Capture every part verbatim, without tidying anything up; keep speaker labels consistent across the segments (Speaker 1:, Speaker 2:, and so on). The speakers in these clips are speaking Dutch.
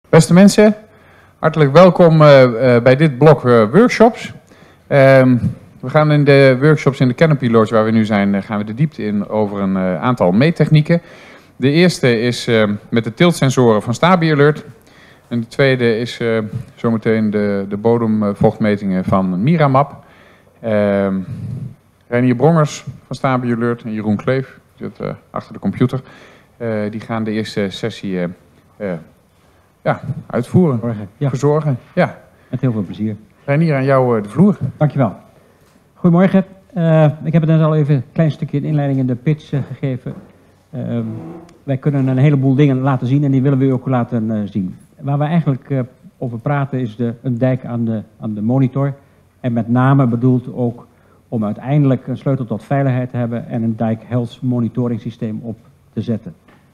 Speaker 1: Beste mensen, hartelijk welkom uh, uh, bij dit blok uh, workshops. Um, we gaan in de workshops in de Canopy Lodge waar we nu zijn, uh, gaan we de diepte in over een uh, aantal meettechnieken. De eerste is uh, met de tiltsensoren van Stabi Alert. En de tweede is uh, zometeen de, de bodemvochtmetingen van Miramap. Uh, Reinier Brongers van Stabi Alert en Jeroen Kleef, die zit uh, achter de computer. Uh, die gaan de eerste sessie uh, uh, ja, uitvoeren,
Speaker 2: Verzorgen. Ja.
Speaker 1: verzorgen. Ja.
Speaker 2: Met heel veel plezier.
Speaker 1: Reinier, aan jou uh, de vloer.
Speaker 2: Dankjewel. Goedemorgen. Uh, ik heb het net al even een klein stukje in inleiding in de pitch uh, gegeven. Uh, wij kunnen een heleboel dingen laten zien en die willen we u ook laten uh, zien. Waar we eigenlijk uh, over praten is de, een dijk aan de, aan de monitor. En met name bedoeld ook om uiteindelijk een sleutel tot veiligheid te hebben en een dijk health monitoring systeem op te zetten.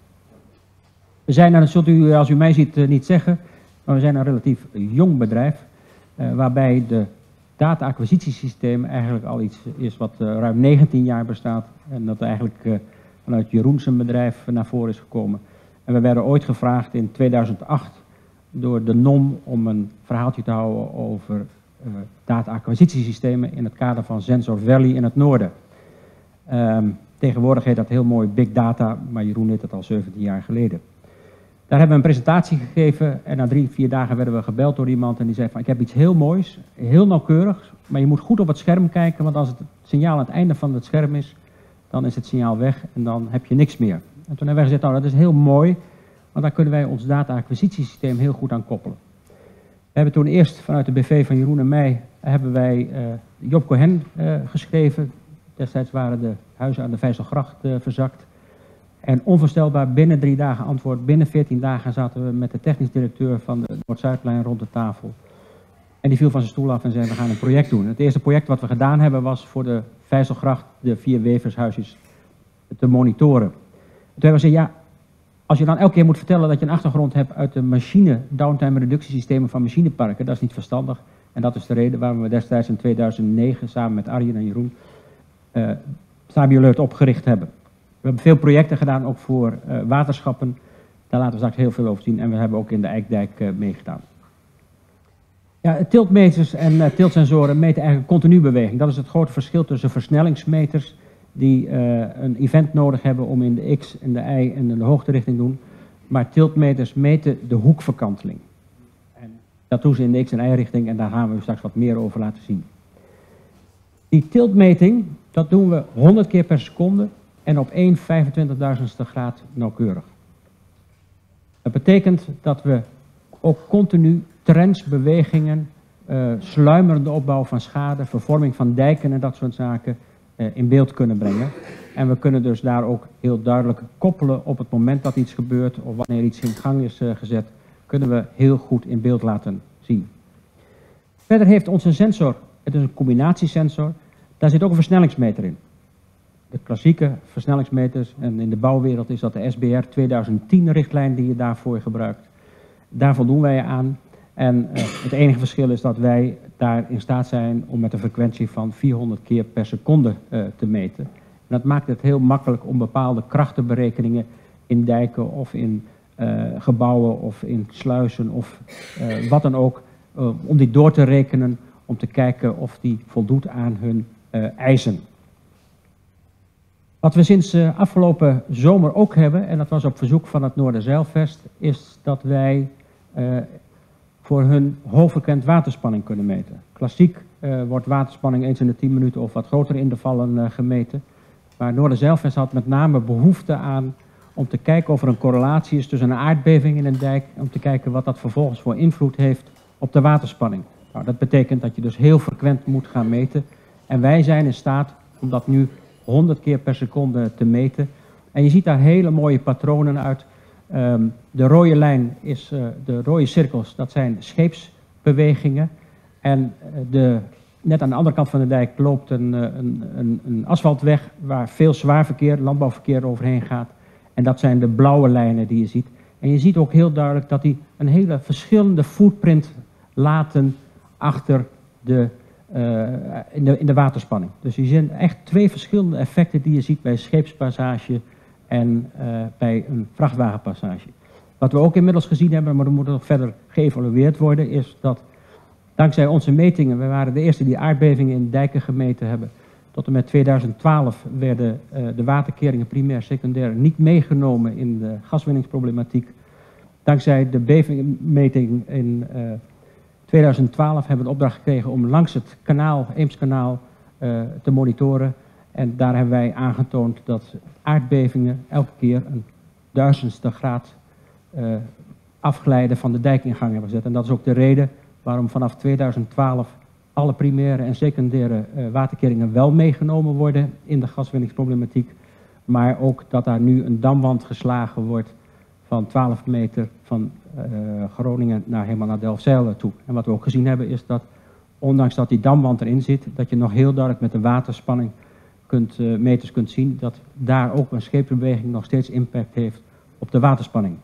Speaker 2: We zijn, en dat zult u als u mij ziet uh, niet zeggen, maar we zijn een relatief jong bedrijf. Uh, waarbij de data-acquisitiesysteem eigenlijk al iets is wat uh, ruim negentien jaar bestaat. En dat eigenlijk uh, vanuit Jeroen zijn bedrijf naar voren is gekomen. En we werden ooit gevraagd in tweeduizend acht door de N O M om een verhaaltje te houden over uh, data-acquisitiesystemen in het kader van Sensor Valley in het noorden. Um, tegenwoordig heet dat heel mooi Big Data, maar Jeroen deed dat al zeventien jaar geleden. Daar hebben we een presentatie gegeven en na drie, vier dagen werden we gebeld door iemand en die zei van ik heb iets heel moois, heel nauwkeurig, maar je moet goed op het scherm kijken, want als het signaal aan het einde van het scherm is, dan is het signaal weg en dan heb je niks meer. En toen hebben wij gezegd, nou dat is heel mooi, want daar kunnen wij ons data-acquisitiesysteem heel goed aan koppelen. We hebben toen eerst vanuit de B V van Jeroen en mij, hebben wij uh, Job Cohen uh, geschreven. Destijds waren de huizen aan de Vijzelgracht uh, verzakt. En onvoorstelbaar binnen drie dagen antwoord, binnen veertien dagen zaten we met de technisch directeur van de Noord-Zuidlijn rond de tafel. En die viel van zijn stoel af en zei, we gaan een project doen. Het eerste project wat we gedaan hebben was voor de Vijzelgracht, de vier wevershuisjes, te monitoren. Toen hebben we gezegd, ja, als je dan elke keer moet vertellen dat je een achtergrond hebt uit de machine, downtime reductiesystemen van machineparken, dat is niet verstandig. En dat is de reden waarom we destijds in tweeduizend negen samen met Arjen en Jeroen uh, Stabi Alert opgericht hebben. We hebben veel projecten gedaan, ook voor uh, waterschappen. Daar laten we straks heel veel over zien. En we hebben ook in de Eikdijk uh, meegedaan. Ja, tiltmeters en uh, tiltsensoren meten eigenlijk continu beweging. Dat is het grote verschil tussen versnellingsmeters die uh, een event nodig hebben om in de X en de Y en de hoogterichting te doen. Maar tiltmeters meten de hoekverkanteling. En dat doen ze in de X- en Y-richting en daar gaan we u straks wat meer over laten zien. Die tiltmeting, dat doen we honderd keer per seconde. En op één vijfentwintigduizendste graad nauwkeurig. Dat betekent dat we ook continu trends, bewegingen, uh, sluimerende opbouw van schade, vervorming van dijken en dat soort zaken uh, in beeld kunnen brengen. En we kunnen dus daar ook heel duidelijk koppelen op het moment dat iets gebeurt of wanneer iets in gang is uh, gezet, kunnen we heel goed in beeld laten zien. Verder heeft onze sensor, het is een combinatiesensor, daar zit ook een versnellingsmeter in. De klassieke versnellingsmeters, en in de bouwwereld is dat de S B R tweeduizend tien richtlijn die je daarvoor gebruikt. Daar voldoen wij aan. En uh, het enige verschil is dat wij daar in staat zijn om met een frequentie van vierhonderd keer per seconde uh, te meten. En dat maakt het heel makkelijk om bepaalde krachtenberekeningen in dijken of in uh, gebouwen of in sluizen of uh, wat dan ook, uh, om die door te rekenen, om te kijken of die voldoet aan hun uh, eisen. Wat we sinds uh, afgelopen zomer ook hebben, en dat was op verzoek van het Noorderzeilvest, is dat wij uh, voor hun hoogfrequent waterspanning kunnen meten. Klassiek uh, wordt waterspanning eens in de tien minuten of wat grotere intervallen uh, gemeten. Maar Noorderzeilvest had met name behoefte aan om te kijken of er een correlatie is tussen een aardbeving in een dijk, om te kijken wat dat vervolgens voor invloed heeft op de waterspanning. Nou, dat betekent dat je dus heel frequent moet gaan meten. En wij zijn in staat om dat nu honderd keer per seconde te meten. En je ziet daar hele mooie patronen uit. Um, de rode lijn is, uh, de rode cirkels, dat zijn scheepsbewegingen. En uh, de, net aan de andere kant van de dijk loopt een, een, een, een asfaltweg waar veel zwaar verkeer, landbouwverkeer overheen gaat. En dat zijn de blauwe lijnen die je ziet. En je ziet ook heel duidelijk dat die een hele verschillende footprint laten achter de Uh, in, de, in de waterspanning. Dus je ziet echt twee verschillende effecten die je ziet bij scheepspassage en uh, bij een vrachtwagenpassage. Wat we ook inmiddels gezien hebben, maar dat moet nog verder geëvalueerd worden, is dat dankzij onze metingen, we waren de eerste die aardbevingen in dijken gemeten hebben, tot en met tweeduizend twaalf werden uh, de waterkeringen primair, secundair niet meegenomen in de gaswinningsproblematiek. Dankzij de bevingmeting in uh, tweeduizend twaalf hebben we de opdracht gekregen om langs het kanaal, Eemskanaal, uh, te monitoren. En daar hebben wij aangetoond dat aardbevingen elke keer een duizendste graad uh, afglijden van de dijkingang hebben gezet. En dat is ook de reden waarom vanaf tweeduizend twaalf alle primaire en secundaire uh, waterkeringen wel meegenomen worden in de gaswinningsproblematiek. Maar ook dat daar nu een damwand geslagen wordt van twaalf meter van uh, Groningen naar helemaal naar Delfzijl toe. En wat we ook gezien hebben is dat, ondanks dat die damwand erin zit, dat je nog heel duidelijk met de waterspanning kunt, uh, meters kunt zien dat daar ook een scheepsbeweging nog steeds impact heeft op de waterspanning.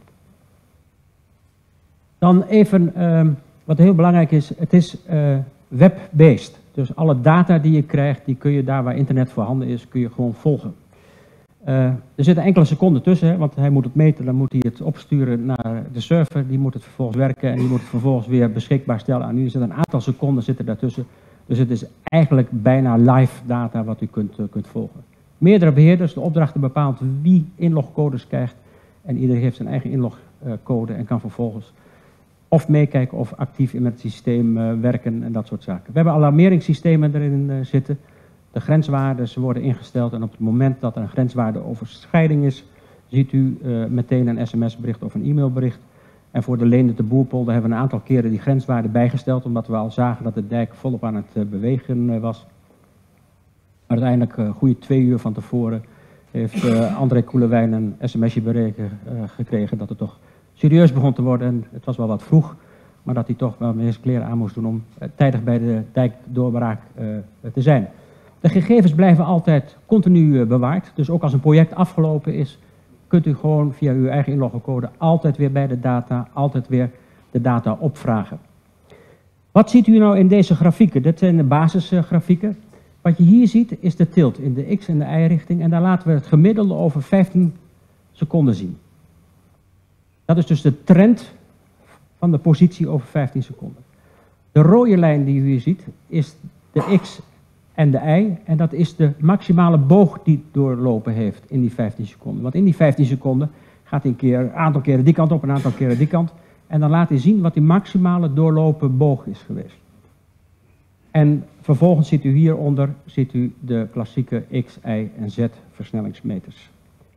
Speaker 2: Dan even, uh, wat heel belangrijk is, het is uh, web-based. Dus alle data die je krijgt, die kun je daar waar internet voorhanden is, kun je gewoon volgen. Uh, er zitten enkele seconden tussen, hè, want hij moet het meten, dan moet hij het opsturen naar de server, die moet het vervolgens werken en die moet het vervolgens weer beschikbaar stellen aan u. Er zitten een aantal seconden zitten daartussen, dus het is eigenlijk bijna live data wat u kunt, uh, kunt volgen. Meerdere beheerders, de opdrachten bepaalt wie inlogcodes krijgt en iedereen heeft zijn eigen inlogcode en kan vervolgens of meekijken of actief in het systeem uh, werken en dat soort zaken. We hebben alarmeringssystemen erin uh, zitten. De grenswaarden worden ingesteld en op het moment dat er een grenswaardeoverschrijding is, ziet u uh, meteen een sms-bericht of een e-mailbericht. En voor de Leende de Boerpolder hebben we een aantal keren die grenswaarden bijgesteld, omdat we al zagen dat de dijk volop aan het uh, bewegen uh, was. Maar uiteindelijk, een uh, goede twee uur van tevoren, heeft uh, André Koelewijn een sms'je bereken, uh, gekregen dat het toch serieus begon te worden. En het was wel wat vroeg, maar dat hij toch wel meer zijn kleren aan moest doen om uh, tijdig bij de dijkdoorbraak uh, te zijn. De gegevens blijven altijd continu bewaard, dus ook als een project afgelopen is, kunt u gewoon via uw eigen inlogcode altijd weer bij de data, altijd weer de data opvragen. Wat ziet u nou in deze grafieken? Dit zijn de basisgrafieken. Wat je hier ziet is de tilt in de x- en de y-richting en daar laten we het gemiddelde over vijftien seconden zien. Dat is dus de trend van de positie over vijftien seconden. De rode lijn die u hier ziet is de x en de y, en dat is de maximale boog die doorlopen heeft in die vijftien seconden. Want in die vijftien seconden gaat hij een keer, een aantal keren die kant op, een aantal keren die kant. En dan laat hij zien wat die maximale doorlopen boog is geweest. En vervolgens ziet u hieronder ziet u de klassieke x, y en z versnellingsmeters.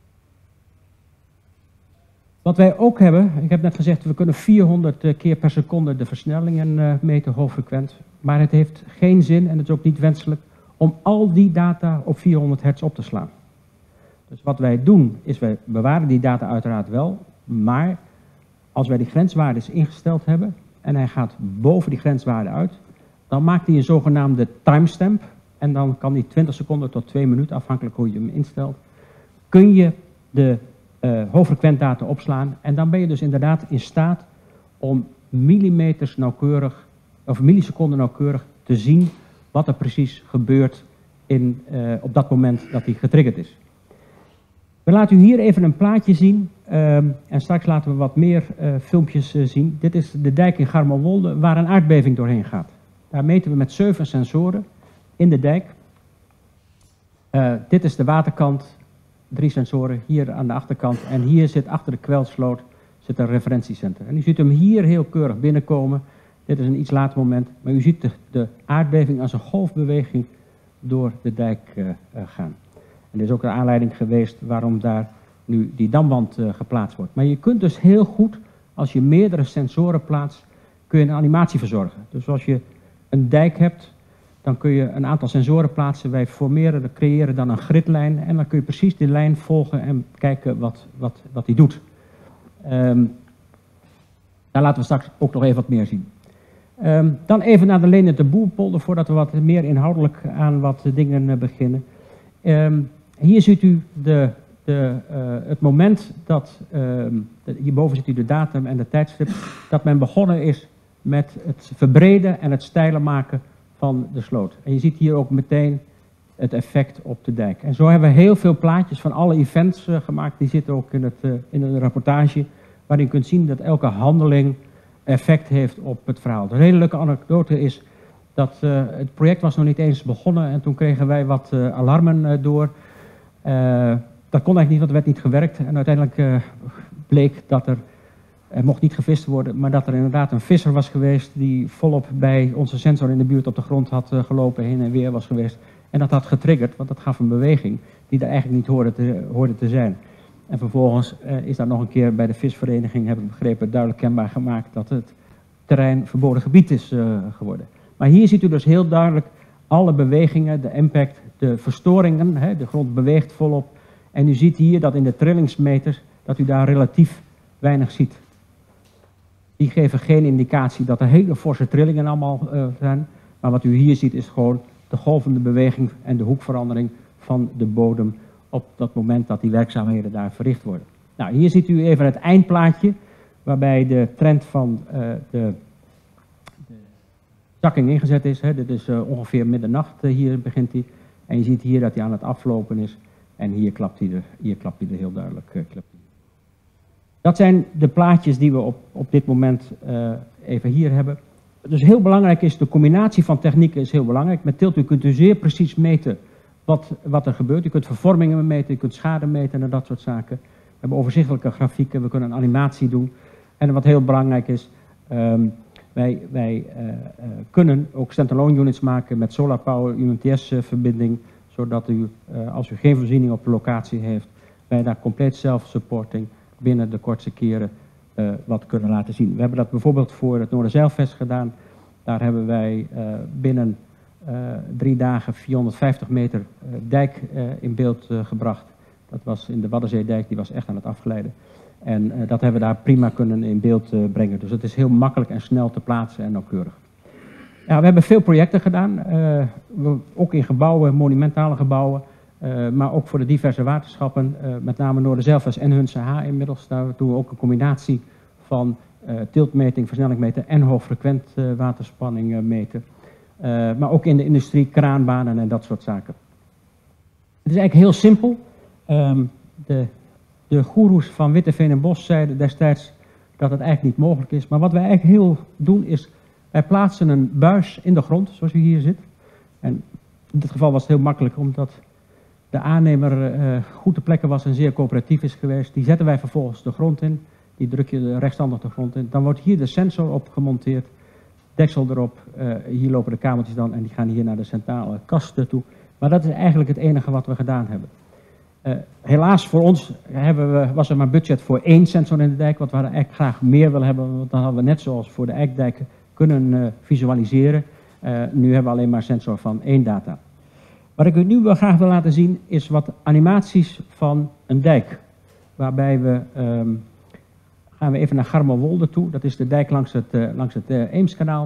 Speaker 2: Wat wij ook hebben, ik heb net gezegd, we kunnen vierhonderd keer per seconde de versnellingen meten hoogfrequent. Maar het heeft geen zin en het is ook niet wenselijk om al die data op vierhonderd hertz op te slaan. Dus wat wij doen is wij bewaren die data uiteraard wel, maar als wij die grenswaardes ingesteld hebben en hij gaat boven die grenswaarde uit, dan maakt hij een zogenaamde timestamp en dan kan die twintig seconden tot twee minuten, afhankelijk hoe je hem instelt, kun je de uh, hoogfrequent data opslaan en dan ben je dus inderdaad in staat om millimeters nauwkeurig, of milliseconden nauwkeurig te zien wat er precies gebeurt in, uh, op dat moment dat hij getriggerd is. We laten u hier even een plaatje zien um, en straks laten we wat meer uh, filmpjes uh, zien. Dit is de dijk in Garmerwolde waar een aardbeving doorheen gaat. Daar meten we met zeven sensoren in de dijk. Uh, dit is de waterkant, drie sensoren hier aan de achterkant en hier zit achter de kwelsloot zit een referentiecentrum. En u ziet hem hier heel keurig binnenkomen. Dit is een iets later moment, maar u ziet de, de aardbeving als een golfbeweging door de dijk uh, uh, gaan. En dit is ook de aanleiding geweest waarom daar nu die damwand uh, geplaatst wordt. Maar je kunt dus heel goed, als je meerdere sensoren plaatst, kun je een animatie verzorgen. Dus als je een dijk hebt, dan kun je een aantal sensoren plaatsen. Wij formeren, creëren dan een gridlijn en dan kun je precies die lijn volgen en kijken wat, wat, wat die doet. Um, daar laten we straks ook nog even wat meer zien. Um, dan even naar de Leende de Boerpolder, voordat we wat meer inhoudelijk aan wat dingen uh, beginnen. Um, hier ziet u de, de, uh, het moment dat, um, de, hierboven ziet u de datum en de tijdstip, dat men begonnen is met het verbreden en het steiler maken van de sloot. En je ziet hier ook meteen het effect op de dijk. En zo hebben we heel veel plaatjes van alle events uh, gemaakt, die zitten ook in, het, uh, in een rapportage, waarin je kunt zien dat elke handeling effect heeft op het verhaal. De hele leuke anekdote is dat uh, het project was nog niet eens begonnen en toen kregen wij wat uh, alarmen uh, door. Uh, dat kon eigenlijk niet, want er werd niet gewerkt. En uiteindelijk uh, bleek dat er, er mocht niet gevist worden, maar dat er inderdaad een visser was geweest die volop bij onze sensor in de buurt op de grond had uh, gelopen, heen en weer was geweest. En dat had getriggerd, want dat gaf een beweging die er eigenlijk niet hoorde te, hoorde te zijn. En vervolgens uh, is dat nog een keer bij de visvereniging, heb ik begrepen, duidelijk kenbaar gemaakt dat het terrein verboden gebied is uh, geworden. Maar hier ziet u dus heel duidelijk alle bewegingen, de impact, de verstoringen, hè, de grond beweegt volop. En u ziet hier dat in de trillingsmeters, dat u daar relatief weinig ziet. Die geven geen indicatie dat er hele forse trillingen allemaal uh, zijn. Maar wat u hier ziet is gewoon de golvende beweging en de hoekverandering van de bodem op dat moment dat die werkzaamheden daar verricht worden. Nou, hier ziet u even het eindplaatje, waarbij de trend van uh, de, de zakking ingezet is. Hè. Dit is uh, ongeveer middernacht, uh, hier begint hij. En je ziet hier dat hij aan het aflopen is. En hier klapt hij er, hier klapt hij er heel duidelijk. Uh, klapt hij. Dat zijn de plaatjes die we op, op dit moment uh, even hier hebben. Dus heel belangrijk is, de combinatie van technieken is heel belangrijk. Met tilt u kunt u zeer precies meten wat, wat er gebeurt. U kunt vervormingen meten, u kunt schade meten en dat soort zaken. We hebben overzichtelijke grafieken, we kunnen een animatie doen. En wat heel belangrijk is, um, wij, wij uh, uh, kunnen ook standalone units maken met solar power U M T S-verbinding, zodat u, uh, als u geen voorziening op de locatie heeft, wij daar compleet self-supporting binnen de kortste keren uh, wat kunnen laten zien. We hebben dat bijvoorbeeld voor het Noorderzeilvest gedaan. Daar hebben wij uh, binnen uh, drie dagen vierhonderdvijftig meter uh, dijk uh, in beeld uh, gebracht. Dat was in de Waddenzeedijk, die was echt aan het afglijden. En uh, dat hebben we daar prima kunnen in beeld uh, brengen. Dus het is heel makkelijk en snel te plaatsen en nauwkeurig. Ja, we hebben veel projecten gedaan, uh, we, ook in gebouwen, monumentale gebouwen. Uh, maar ook voor de diverse waterschappen, uh, met name Noorderzeilvest en Hunze H inmiddels. Daar doen we ook een combinatie van uh, tiltmeting, versnellingmeter en hoogfrequent uh, waterspanning uh, meten. Uh, maar ook in de industrie, kraanbanen en dat soort zaken. Het is eigenlijk heel simpel. Um, de, de goeroes van Witteveen en Bos zeiden destijds dat het eigenlijk niet mogelijk is. Maar wat wij eigenlijk heel doen is, wij plaatsen een buis in de grond, zoals u hier ziet. En in dit geval was het heel makkelijk, omdat de aannemer uh, goed te plekken was en zeer coöperatief is geweest. Die zetten wij vervolgens de grond in. Die druk je rechtstandig de grond in. Dan wordt hier de sensor op gemonteerd. Deksel erop. Uh, hier lopen de kabeltjes dan en die gaan hier naar de centrale kasten toe. Maar dat is eigenlijk het enige wat we gedaan hebben. Uh, helaas voor ons hebben we, was er maar budget voor één sensor in de dijk. Wat we eigenlijk graag meer willen hebben. Want dan hadden we net zoals voor de Eikdijken kunnen uh, visualiseren. Uh, nu hebben we alleen maar sensor van één data. Wat ik u nu wel graag wil laten zien is wat animaties van een dijk. Waarbij we, um, gaan we even naar Garmerwolde toe. Dat is de dijk langs het, uh, langs het uh, Eemskanaal.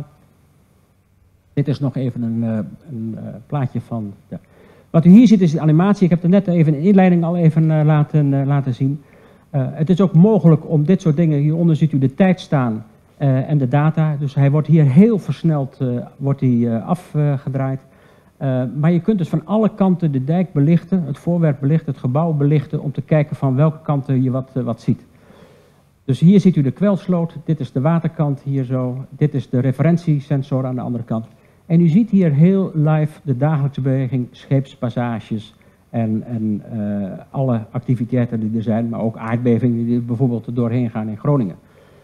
Speaker 2: Dit is nog even een, uh, een uh, plaatje van... De... Wat u hier ziet is de animatie. Ik heb er net even in de inleiding al even uh, laten, uh, laten zien. Uh, het is ook mogelijk om dit soort dingen... Hieronder ziet u de tijd staan uh, en de data. Dus hij wordt hier heel versneld uh, wordt hij, uh, afgedraaid. Uh, maar je kunt dus van alle kanten de dijk belichten, het voorwerp belichten, het gebouw belichten, om te kijken van welke kanten je wat, uh, wat ziet. Dus hier ziet u de kwelsloot, dit is de waterkant hier zo, dit is de referentiesensor aan de andere kant. En u ziet hier heel live de dagelijkse beweging, scheepspassages en, en uh, alle activiteiten die er zijn, maar ook aardbevingen die er bijvoorbeeld doorheen gaan in Groningen.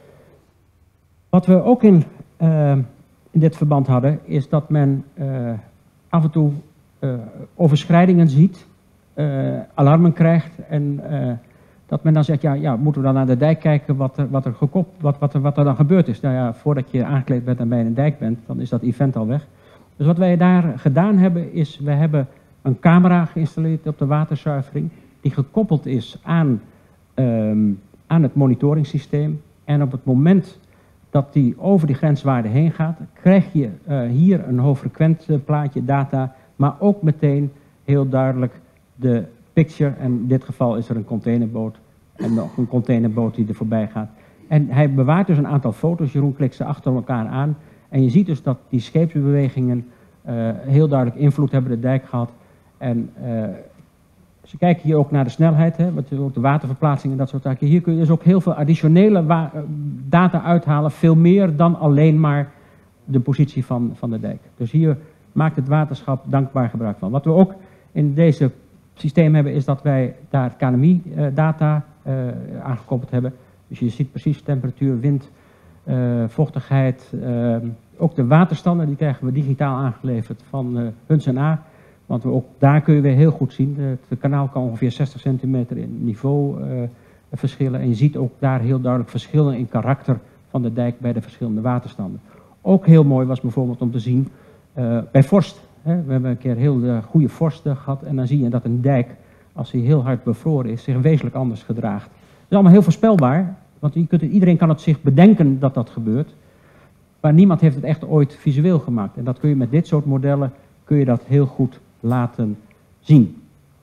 Speaker 2: Wat we ook in, uh, in dit verband hadden, is dat men... Uh, af en toe uh, overschrijdingen ziet, uh, alarmen krijgt en uh, dat men dan zegt, ja, ja, moeten we dan naar de dijk kijken wat er, wat er, gekop, wat, wat er, wat er dan gebeurd is. Nou ja, voordat je aangekleed bent en bij een dijk bent, dan is dat event al weg. Dus wat wij daar gedaan hebben, is we hebben een camera geïnstalleerd op de waterzuivering, die gekoppeld is aan, um, aan het monitoringssysteem. En op het moment dat die over die grenswaarde heen gaat, krijg je uh, hier een hoogfrequent uh, plaatje data, maar ook meteen heel duidelijk de picture. En in dit geval is er een containerboot en nog een containerboot die er voorbij gaat. En hij bewaart dus een aantal foto's, Jeroen klikt ze achter elkaar aan. En je ziet dus dat die scheepsbewegingen uh, heel duidelijk invloed hebben de dijk gehad. En uh, Ze kijken hier ook naar de snelheid, hè, wat, ook de waterverplaatsing en dat soort zaken. Hier kun je dus ook heel veel additionele data uithalen, veel meer dan alleen maar de positie van, van de dijk. Dus hier maakt het waterschap dankbaar gebruik van. Wat we ook in deze systeem hebben, is dat wij daar K N M I-data uh, aangekoppeld hebben. Dus je ziet precies temperatuur, wind, uh, vochtigheid, uh, ook de waterstanden, die krijgen we digitaal aangeleverd van uh, Huns en A. Want we ook daar kun je weer heel goed zien, het kanaal kan ongeveer zestig centimeter in niveau uh, verschillen. En je ziet ook daar heel duidelijk verschillen in karakter van de dijk bij de verschillende waterstanden. Ook heel mooi was bijvoorbeeld om te zien uh, bij vorst. Hè. We hebben een keer heel uh, goede vorst gehad en dan zie je dat een dijk, als hij heel hard bevroren is, zich wezenlijk anders gedraagt. Dat is allemaal heel voorspelbaar, want je kunt, iedereen kan het zich bedenken dat dat gebeurt. Maar niemand heeft het echt ooit visueel gemaakt. En dat kun je met dit soort modellen kun je dat heel goed laten zien.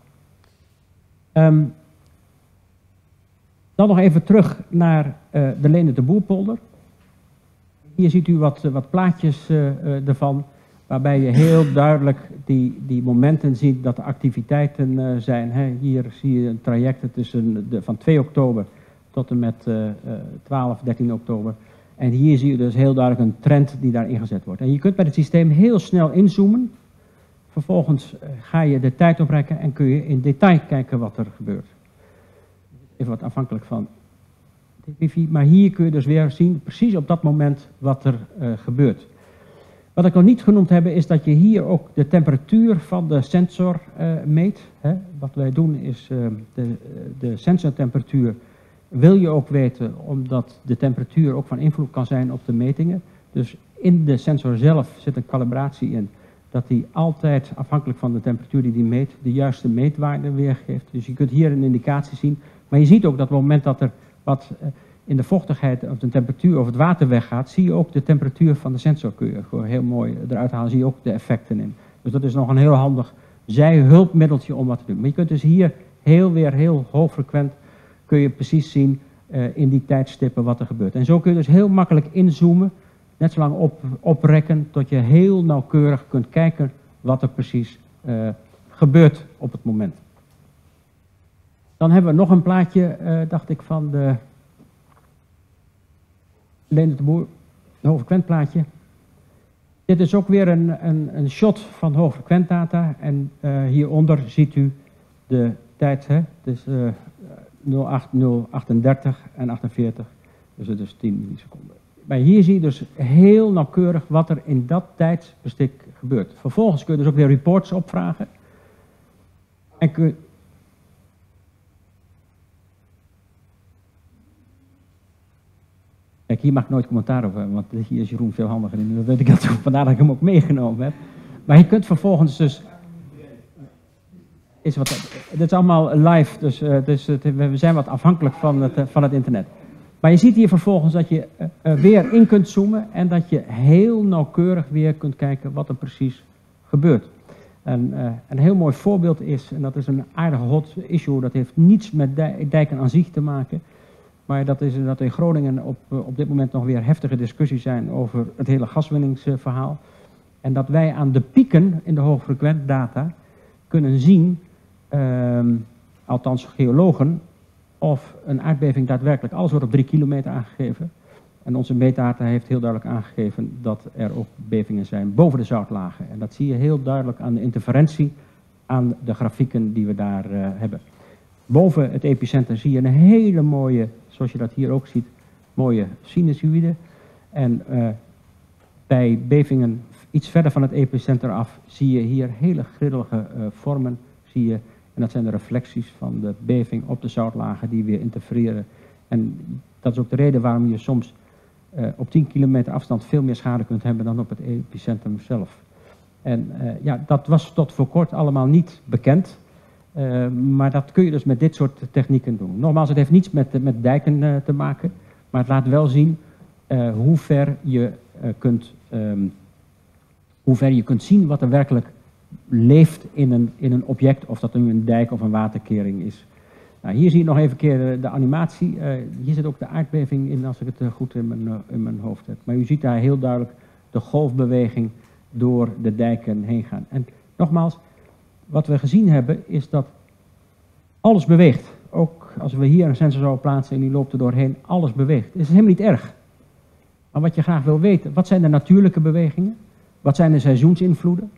Speaker 2: Um, dan nog even terug naar uh, de Leende de Boerpolder. Hier ziet u wat, uh, wat plaatjes uh, uh, ervan, waarbij je heel duidelijk die, die momenten ziet dat er activiteiten uh, zijn. Hè. Hier zie je een traject tussen de, van twee oktober tot en met uh, uh, twaalf, dertien oktober. En hier zie je dus heel duidelijk een trend die daar ingezet wordt. En je kunt bij het systeem heel snel inzoomen. Vervolgens ga je de tijd oprekken en kun je in detail kijken wat er gebeurt. Even wat afhankelijk van de wifi, maar hier kun je dus weer zien precies op dat moment wat er uh, gebeurt. Wat ik nog niet genoemd heb is dat je hier ook de temperatuur van de sensor uh, meet. Hè. Wat wij doen is uh, de, de sensortemperatuur wil je ook weten omdat de temperatuur ook van invloed kan zijn op de metingen. Dus in de sensor zelf zit een calibratie in. Dat die altijd, afhankelijk van de temperatuur die die meet, de juiste meetwaarde weergeeft. Dus je kunt hier een indicatie zien. Maar je ziet ook dat op het moment dat er wat in de vochtigheid of de temperatuur of het water weggaat, zie je ook de temperatuur van de sensor kun je gewoon heel mooi eruit halen. Zie je ook de effecten in. Dus dat is nog een heel handig zijhulpmiddeltje om wat te doen. Maar je kunt dus hier heel weer heel hoogfrequent kun je precies zien uh, in die tijdstippen wat er gebeurt. En zo kun je dus heel makkelijk inzoomen. Net zo lang op, oprekken tot je heel nauwkeurig kunt kijken wat er precies uh, gebeurt op het moment. Dan hebben we nog een plaatje, uh, dacht ik, van de Leende de Boer, een hoogfrequent plaatje. Dit is ook weer een, een, een shot van hoogfrequent data. En uh, hieronder ziet u de tijd, hè? Dus uh, nul acht, nul achtendertig en achtenveertig, dus het is tien milliseconden. Maar hier zie je dus heel nauwkeurig wat er in dat tijdsbestek gebeurt. Vervolgens kun je dus ook weer reports opvragen. En kun je... Kijk, hier mag ik nooit commentaar over hebben, want hier is Jeroen veel handiger in. Dat weet ik altijd, vandaar dat ik hem ook meegenomen heb. Maar je kunt vervolgens dus... Is wat, dit is allemaal live, dus, uh, dus het, we zijn wat afhankelijk van het, uh, van het internet. Maar je ziet hier vervolgens dat je uh, weer in kunt zoomen en dat je heel nauwkeurig weer kunt kijken wat er precies gebeurt. En, uh, een heel mooi voorbeeld is, en dat is een aardig hot issue, dat heeft niets met dij dijken aan zich te maken. Maar dat is dat in Groningen op, uh, op dit moment nog weer heftige discussies zijn over het hele gaswinningsverhaal. En dat wij aan de pieken in de hoogfrequent data kunnen zien, uh, althans geologen, of een aardbeving daadwerkelijk, alles wordt op drie kilometer aangegeven. En onze meetdata heeft heel duidelijk aangegeven dat er ook bevingen zijn boven de zoutlagen. En dat zie je heel duidelijk aan de interferentie aan de grafieken die we daar uh, hebben. Boven het epicenter zie je een hele mooie, zoals je dat hier ook ziet, mooie sinusoïde. En uh, bij bevingen iets verder van het epicenter af zie je hier hele grillige uh, vormen, zie je. En dat zijn de reflecties van de beving op de zoutlagen die weer interfereren. En dat is ook de reden waarom je soms uh, op tien kilometer afstand veel meer schade kunt hebben dan op het epicentrum zelf. En uh, ja, dat was tot voor kort allemaal niet bekend. Uh, maar dat kun je dus met dit soort technieken doen. Nogmaals, het heeft niets met, met dijken uh, te maken. Maar het laat wel zien uh, hoe ver je uh, kunt, um, hoe ver je kunt zien wat er werkelijk leeft in een, in een object, of dat nu een dijk of een waterkering is. Nou, hier zie je nog even een keer de, de animatie. Uh, hier zit ook de aardbeving in, als ik het uh, goed in mijn, uh, in mijn hoofd heb. Maar u ziet daar heel duidelijk de golfbeweging door de dijken heen gaan. En nogmaals, wat we gezien hebben is dat Alles beweegt. Ook als we hier een sensor zouden plaatsen en die loopt er doorheen, alles beweegt. Het is helemaal niet erg. Maar wat je graag wil weten, wat zijn de natuurlijke bewegingen? Wat zijn de seizoensinvloeden?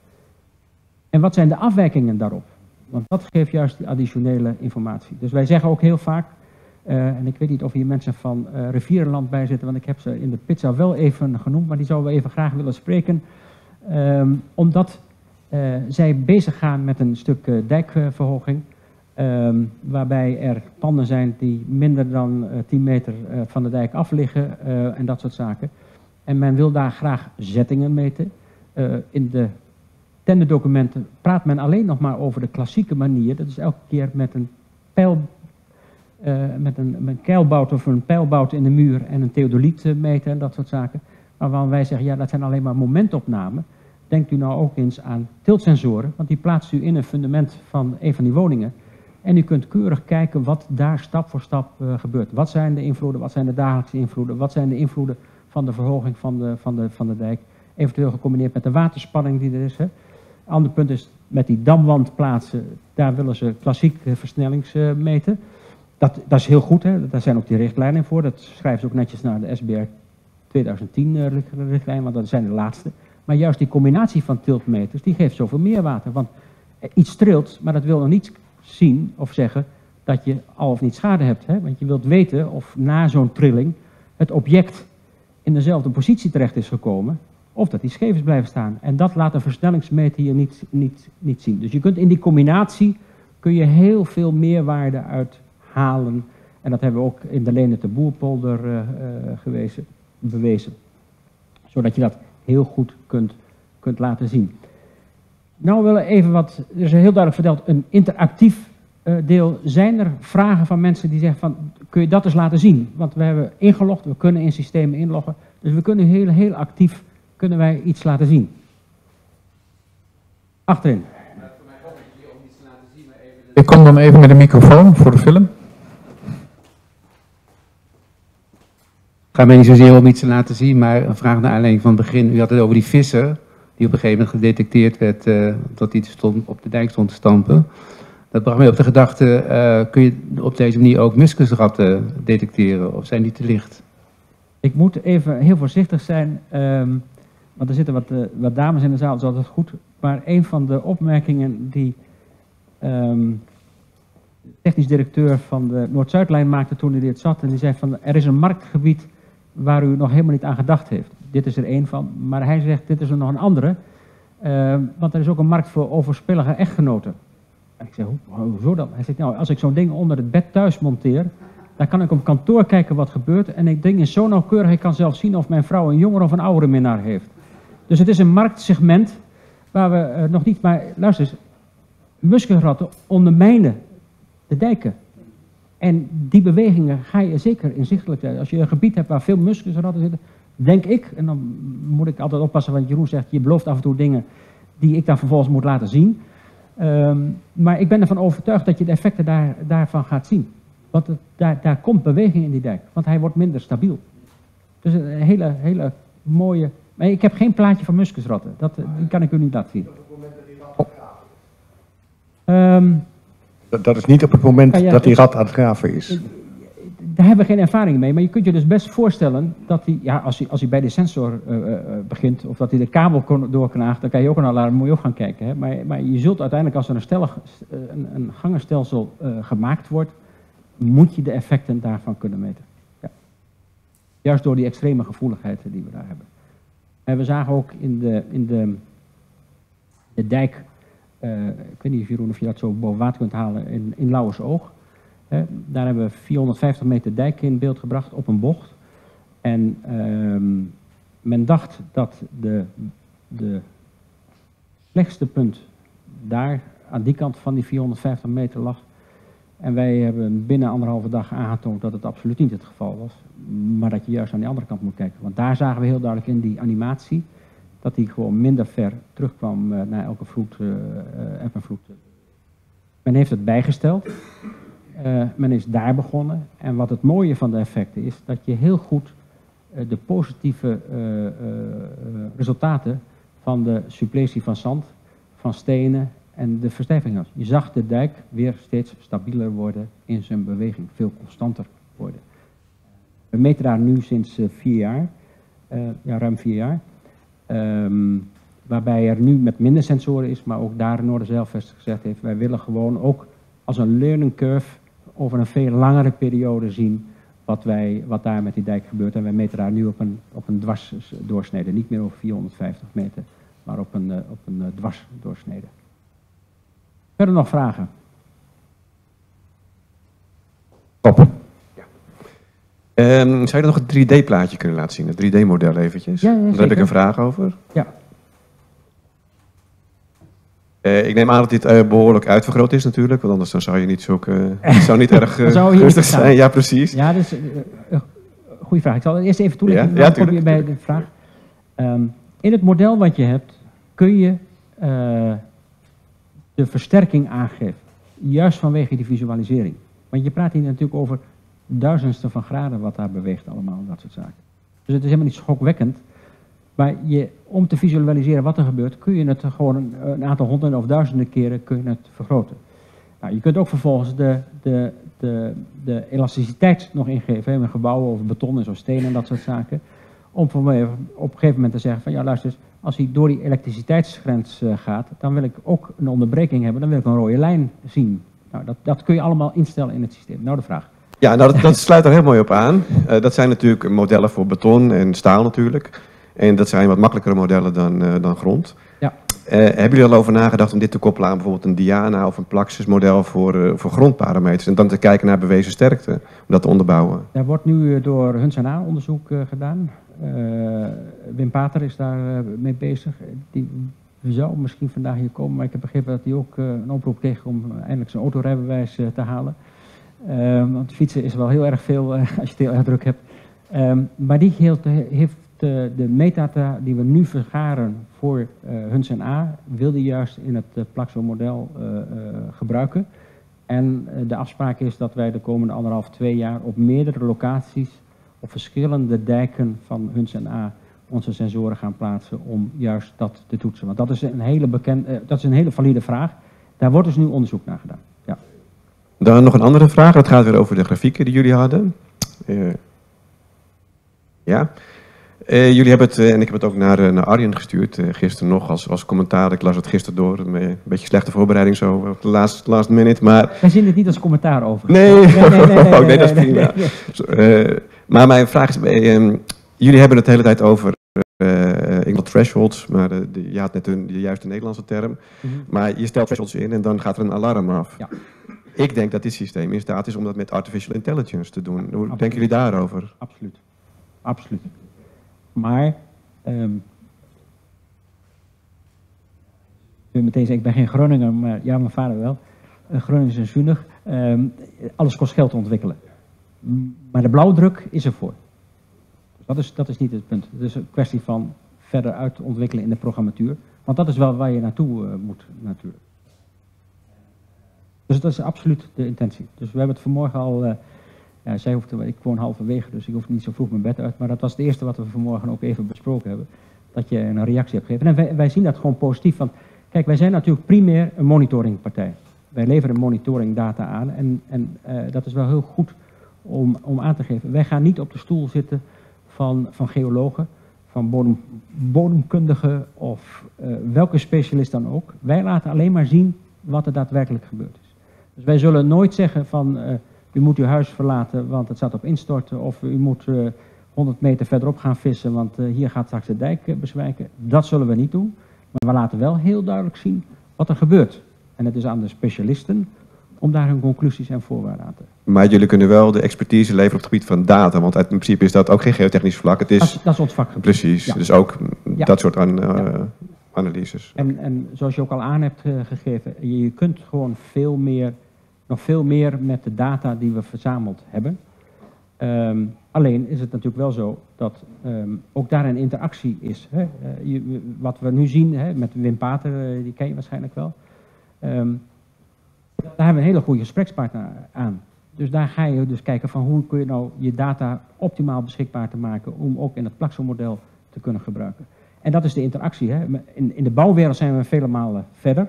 Speaker 2: En wat zijn de afwijkingen daarop? Want dat geeft juist die additionele informatie. Dus wij zeggen ook heel vaak, uh, en ik weet niet of hier mensen van uh, Rivierenland bij zitten, want ik heb ze in de pizza wel even genoemd, maar die zouden we even graag willen spreken. Um, omdat uh, zij bezig gaan met een stuk uh, dijkverhoging, um, waarbij er panden zijn die minder dan uh, tien meter uh, van de dijk af liggen uh, en dat soort zaken. En men wil daar graag zettingen meten. Uh, in de tenderdocumenten praat men alleen nog maar over de klassieke manier. Dat is elke keer met een pijl, uh, met een, met een keilbout of een pijlbout in de muur en een theodoliet uh, meten en dat soort zaken. Maar waarvan wij zeggen, ja, dat zijn alleen maar momentopnamen. Denkt u nou ook eens aan tiltsensoren, want die plaatst u in een fundament van een van die woningen. En u kunt keurig kijken wat daar stap voor stap uh, gebeurt. Wat zijn de invloeden, wat zijn de dagelijkse invloeden, wat zijn de invloeden van de verhoging van de, van de, van de dijk. Eventueel gecombineerd met de waterspanning die er is. Hè. Ander punt is met die damwand plaatsen, daar willen ze klassiek uh, versnellings uh, meten. Dat, dat is heel goed, hè. Daar zijn ook die richtlijnen voor. Dat schrijven ze ook netjes naar de S B R twintig tien uh, richtlijn, want dat zijn de laatste. Maar juist die combinatie van tiltmeters, die geeft zoveel meer water. Want uh, iets trilt, maar dat wil nog niet zien of zeggen dat je al of niet schade hebt. Hè. Want je wilt weten of na zo'n trilling het object in dezelfde positie terecht is gekomen, of dat die scheef is blijven staan. En dat laat een versnellingsmeter hier niet, niet, niet zien. Dus je kunt in die combinatie kun je heel veel meerwaarde uithalen. En dat hebben we ook in de Leende te Boerpolder uh, uh, gewezen, bewezen. Zodat je dat heel goed kunt, kunt laten zien. Nou willen we even wat, er is heel duidelijk verteld, een interactief uh, deel. Zijn er vragen van mensen die zeggen van, kun je dat eens laten zien? Want we hebben ingelogd, we kunnen in systemen inloggen. Dus we kunnen heel, heel actief, kunnen wij iets laten zien. Achterin.
Speaker 1: Ik kom dan even met een microfoon voor de film.
Speaker 3: Het gaat mij niet zozeer om iets te laten zien, maar een vraag naar aanleiding van het begin. U had het over die visser, die op een gegeven moment gedetecteerd werd uh, dat hij stond, op de dijk stond te stampen. Dat bracht mij op de gedachte, uh, kun je op deze manier ook muskusratten detecteren, of zijn die te licht?
Speaker 2: Ik moet even heel voorzichtig zijn, um, want er zitten wat, uh, wat dames in de zaal, dat is altijd goed. Maar een van de opmerkingen die um, de technisch directeur van de Noord-Zuidlijn maakte toen hij dit zat, en die zei van, er is een marktgebied waar u nog helemaal niet aan gedacht heeft. Dit is er één van, maar hij zegt, dit is er nog een andere, uh, want er is ook een markt voor overspillige echtgenoten. En ik zeg, Ho, hoezo dan? Hij zegt, nou, als ik zo'n ding onder het bed thuis monteer, dan kan ik op kantoor kijken wat gebeurt. En het ding is zo nauwkeurig, ik kan zelf zien of mijn vrouw een jongere of een oudere minnaar heeft. Dus het is een marktsegment waar we uh, nog niet, maar luister eens, muskusratten ondermijnen de dijken. En die bewegingen ga je zeker inzichtelijk zijn. Als je een gebied hebt waar veel muskusratten zitten, denk ik, en dan moet ik altijd oppassen, want Jeroen zegt, je belooft af en toe dingen die ik dan vervolgens moet laten zien. Um, maar ik ben ervan overtuigd dat je de effecten daar, daarvan gaat zien. Want het, daar, daar komt beweging in die dijk, want hij wordt minder stabiel. Dus een hele, hele mooie... Maar ik heb geen plaatje van muskusratten, dat die kan ik u niet laten zien. Um,
Speaker 4: dat, dat is niet op het moment ja, ja, dat die rat aan het graven is.
Speaker 2: Daar hebben we geen ervaring mee, maar je kunt je dus best voorstellen dat hij, ja, als hij, als hij bij de sensor uh, uh, begint, of dat hij de kabel kon, doorknaagt, dan kan je ook een alarm, moet je ook gaan kijken. Hè? Maar, maar je zult uiteindelijk, als er een, stellig, een, een gangenstelsel uh, gemaakt wordt, moet je de effecten daarvan kunnen meten. Ja. Juist door die extreme gevoeligheid die we daar hebben. En we zagen ook in de, in de, de dijk, uh, ik weet niet Jeroen of je dat zo boven water kunt halen, in, in Lauwersoog. He, daar hebben we vierhonderdvijftig meter dijk in beeld gebracht op een bocht. En um, men dacht dat de, de slechtste punt daar aan die kant van die vierhonderdvijftig meter lag. En wij hebben binnen anderhalve dag aangetoond dat het absoluut niet het geval was. Maar dat je juist aan die andere kant moet kijken. Want daar zagen we heel duidelijk in die animatie dat die gewoon minder ver terugkwam uh, naar elke vloed, uh, uh, eb-en-vloed. Men heeft het bijgesteld. Uh, men is daar begonnen en wat het mooie van de effecten is dat je heel goed uh, de positieve uh, uh, uh, resultaten van de suppletie van zand, van stenen En de verstijving was. Je zag de dijk weer steeds stabieler worden in zijn beweging, veel constanter worden. We meten daar nu sinds uh, vier jaar, uh, ja, ruim vier jaar. Um, waarbij er nu met minder sensoren is, maar ook daar Noorderzijlvest gezegd heeft, wij willen gewoon ook als een learning curve over een veel langere periode zien wat, wij, wat daar met die dijk gebeurt. En wij meten daar nu op een, op een dwarsdoorsnede, niet meer over vierhonderdvijftig meter, maar op een, uh, op een uh, dwarsdoorsnede. Verder nog vragen?
Speaker 5: Top. Ja. Um, zou je nog een drie D plaatje kunnen laten zien, een drie D model eventjes?
Speaker 2: Ja, ja,
Speaker 5: Daar heb ik een vraag over.
Speaker 2: Ja.
Speaker 5: Uh, ik neem aan dat dit uh, behoorlijk uitvergroot is natuurlijk, want anders dan zou je niet zo, uh, het zou niet erg uh,
Speaker 2: zou je
Speaker 5: rustig zijn. Ja, precies.
Speaker 2: Ja, dus uh, uh, goede vraag. Ik zal eerst even toelichten,
Speaker 5: ja, ja,
Speaker 2: dan kom je bij de vraag. Um, in het model wat je hebt kun je uh, de versterking aangeven, juist vanwege die visualisering. Want je praat hier natuurlijk over duizendsten van graden wat daar beweegt allemaal, dat soort zaken. Dus het is helemaal niet schokwekkend. Maar je, om te visualiseren wat er gebeurt, kun je het gewoon een, een aantal honderden of duizenden keren kun je het vergroten. Nou, je kunt ook vervolgens de, de, de, de elasticiteit nog ingeven, in gebouwen of beton en zo steen en dat soort zaken. Om op een gegeven moment te zeggen van ja luister eens, als hij door die elektriciteitsgrens uh, gaat, dan wil ik ook een onderbreking hebben, dan wil ik een rode lijn zien. Nou, dat, dat kun je allemaal instellen in het systeem. Nou de vraag.
Speaker 5: Ja, nou, dat, dat sluit er heel mooi op aan. Uh, dat zijn natuurlijk modellen voor beton en staal natuurlijk. En dat zijn wat makkelijkere modellen dan, uh, dan grond.
Speaker 2: Ja.
Speaker 5: Uh, hebben jullie al over nagedacht om dit te koppelen aan bijvoorbeeld een Diana of een Plaxis model voor, uh, voor grondparameters? En dan te kijken naar bewezen sterkte, om dat te onderbouwen?
Speaker 2: Daar wordt nu door Huns en A onderzoek uh, gedaan. Uh, Wim Pater is daar uh, mee bezig. Die zou misschien vandaag hier komen, maar ik heb begrepen dat hij ook uh, een oproep kreeg om uh, eindelijk zijn autorijbewijs uh, te halen. Uh, want fietsen is wel heel erg veel uh, als je het heel erg druk hebt. Um, maar die heeft, heeft de, de metadata die we nu vergaren voor uh, Huns en A, wil die juist in het uh, Plaxo-model uh, uh, gebruiken. En uh, de afspraak is dat wij de komende anderhalf, twee jaar op meerdere locaties, op verschillende dijken van Huns en A, onze sensoren gaan plaatsen om juist dat te toetsen. Want dat is een hele, bekend, uh, dat is een hele valide vraag. Daar wordt dus nu onderzoek naar gedaan. Ja.
Speaker 5: Dan nog een andere vraag, dat gaat weer over de grafieken die jullie hadden. Uh, ja. Uh, jullie hebben het, uh, en ik heb het ook naar, uh, naar Arjen gestuurd, uh, gisteren nog als, als commentaar. Ik las het gisteren door, een beetje slechte voorbereiding zo, op de last, last minute. Maar...
Speaker 2: Wij zien het niet als commentaar over.
Speaker 5: Nee, nee, nee, nee, nee, oh, nee dat is prima. Nee, nee. Uh, maar mijn vraag is, uh, um, jullie hebben het de hele tijd over uh, ik wil thresholds, maar uh, de, je had net een, de juiste Nederlandse term. Mm-hmm. Maar je stelt thresholds in en dan gaat er een alarm af. Ja. Ik denk dat dit systeem in staat is om dat met artificial intelligence te doen. Hoe Absoluut. denken jullie daarover?
Speaker 2: Absoluut. Absoluut. Maar, um, ik wil meteen zeggen, ik ben geen Groninger, maar ja, mijn vader wel. Uh, Groningen is een zuinig. Um, alles kost geld te ontwikkelen. Maar de blauwdruk is ervoor. Dus dat is, dat is niet het punt. Het is een kwestie van verder uit ontwikkelen in de programmatuur. Want dat is wel waar je naartoe uh, moet, natuurlijk. Dus dat is absoluut de intentie. Dus we hebben het vanmorgen al... Uh, Ja, zij hoeft, ik woon halverwege, dus ik hoef niet zo vroeg mijn bed uit. Maar dat was het eerste wat we vanmorgen ook even besproken hebben. Dat je een reactie hebt gegeven. En wij, wij zien dat gewoon positief. Want, kijk, wij zijn natuurlijk primair een monitoringpartij. Wij leveren monitoringdata aan. En, en uh, dat is wel heel goed om, om aan te geven. Wij gaan niet op de stoel zitten van, van geologen, van bodem, bodemkundigen of uh, welke specialist dan ook. Wij laten alleen maar zien wat er daadwerkelijk gebeurd is. Dus wij zullen nooit zeggen van... Uh, U moet uw huis verlaten, want het staat op instorten. Of u moet uh, honderd meter verderop gaan vissen, want uh, hier gaat straks de dijk uh, bezwijken. Dat zullen we niet doen. Maar we laten wel heel duidelijk zien wat er gebeurt. En het is aan de specialisten om daar hun conclusies en voorwaarden aan te geven.
Speaker 5: Maar jullie kunnen wel de expertise leveren op het gebied van data. Want in principe is dat ook geen geotechnisch vlak. Het is,
Speaker 2: dat, is, dat is ons vakgebied.
Speaker 5: Precies, ja. Dus ook ja. dat soort an, uh, ja. analyses.
Speaker 2: En, en zoals je ook al aan hebt uh, gegeven, je, je kunt gewoon veel meer... nog veel meer met de data die we verzameld hebben. Um, alleen is het natuurlijk wel zo dat um, ook daar een interactie is. Hè? Uh, je, wat we nu zien hè, met Wim Pater, uh, die ken je waarschijnlijk wel. Um, daar hebben we een hele goede gesprekspartner aan. Dus daar ga je dus kijken van hoe kun je nou je data optimaal beschikbaar te maken om ook in het Plaxo-model te kunnen gebruiken. En dat is de interactie. Hè? In, in de bouwwereld zijn we vele malen verder.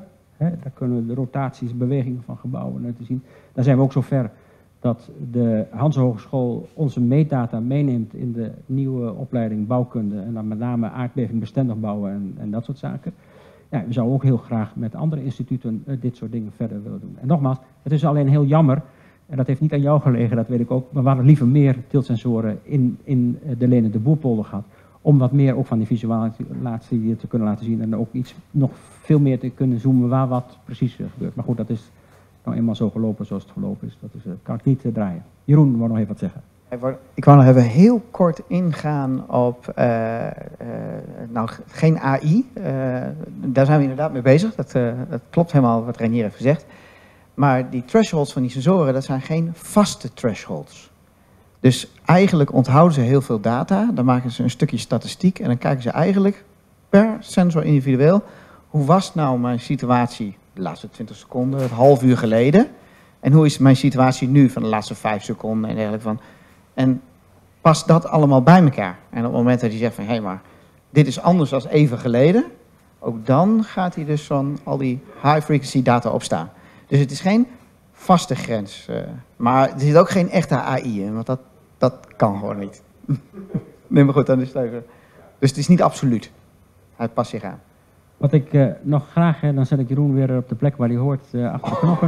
Speaker 2: Hè? Daar kunnen we de rotaties, bewegingen van gebouwen uit te zien. Daar zijn we ook zover dat de Hanse Hogeschool onze meetdata meeneemt in de nieuwe opleiding bouwkunde. En dan met name aardbeving bestendig bouwen en, en dat soort zaken. Ja, we zouden ook heel graag met andere instituten uh, dit soort dingen verder willen doen. En nogmaals, het is alleen heel jammer, en dat heeft niet aan jou gelegen, dat weet ik ook, maar we hadden liever meer tiltsensoren in, in de Lene de Boerpolder gehad. Om wat meer ook van die visualisatie te kunnen laten zien en ook iets nog veel meer te kunnen zoomen waar wat precies uh, gebeurt. Maar goed, dat is nou eenmaal zo gelopen zoals het gelopen is. Dat is, uh, kan ik niet uh, draaien. Jeroen wou nog even wat zeggen.
Speaker 6: Ik wou nog even heel kort ingaan op, uh, uh, nou geen A I, uh, daar zijn we inderdaad mee bezig, dat, uh, dat klopt helemaal wat Reinier heeft gezegd. Maar die thresholds van die sensoren, dat zijn geen vaste thresholds. Dus eigenlijk onthouden ze heel veel data, dan maken ze een stukje statistiek en dan kijken ze eigenlijk per sensor individueel, hoe was nou mijn situatie de laatste twintig seconden, het half uur geleden, en hoe is mijn situatie nu van de laatste vijf seconden en dergelijke van. En past dat allemaal bij elkaar. En op het moment dat hij zegt van, hé, maar dit is anders dan even geleden, ook dan gaat hij dus van al die high frequency data opstaan. Dus het is geen vaste grens. Uh, maar er zit ook geen echte A I in, want dat, dat kan gewoon niet. Nee, maar goed, dan is het even. Dus het is niet absoluut. Hij past zich aan.
Speaker 2: Wat ik uh, nog graag, hè, dan zet ik Jeroen weer op de plek waar hij hoort, uh, achter de knoppen.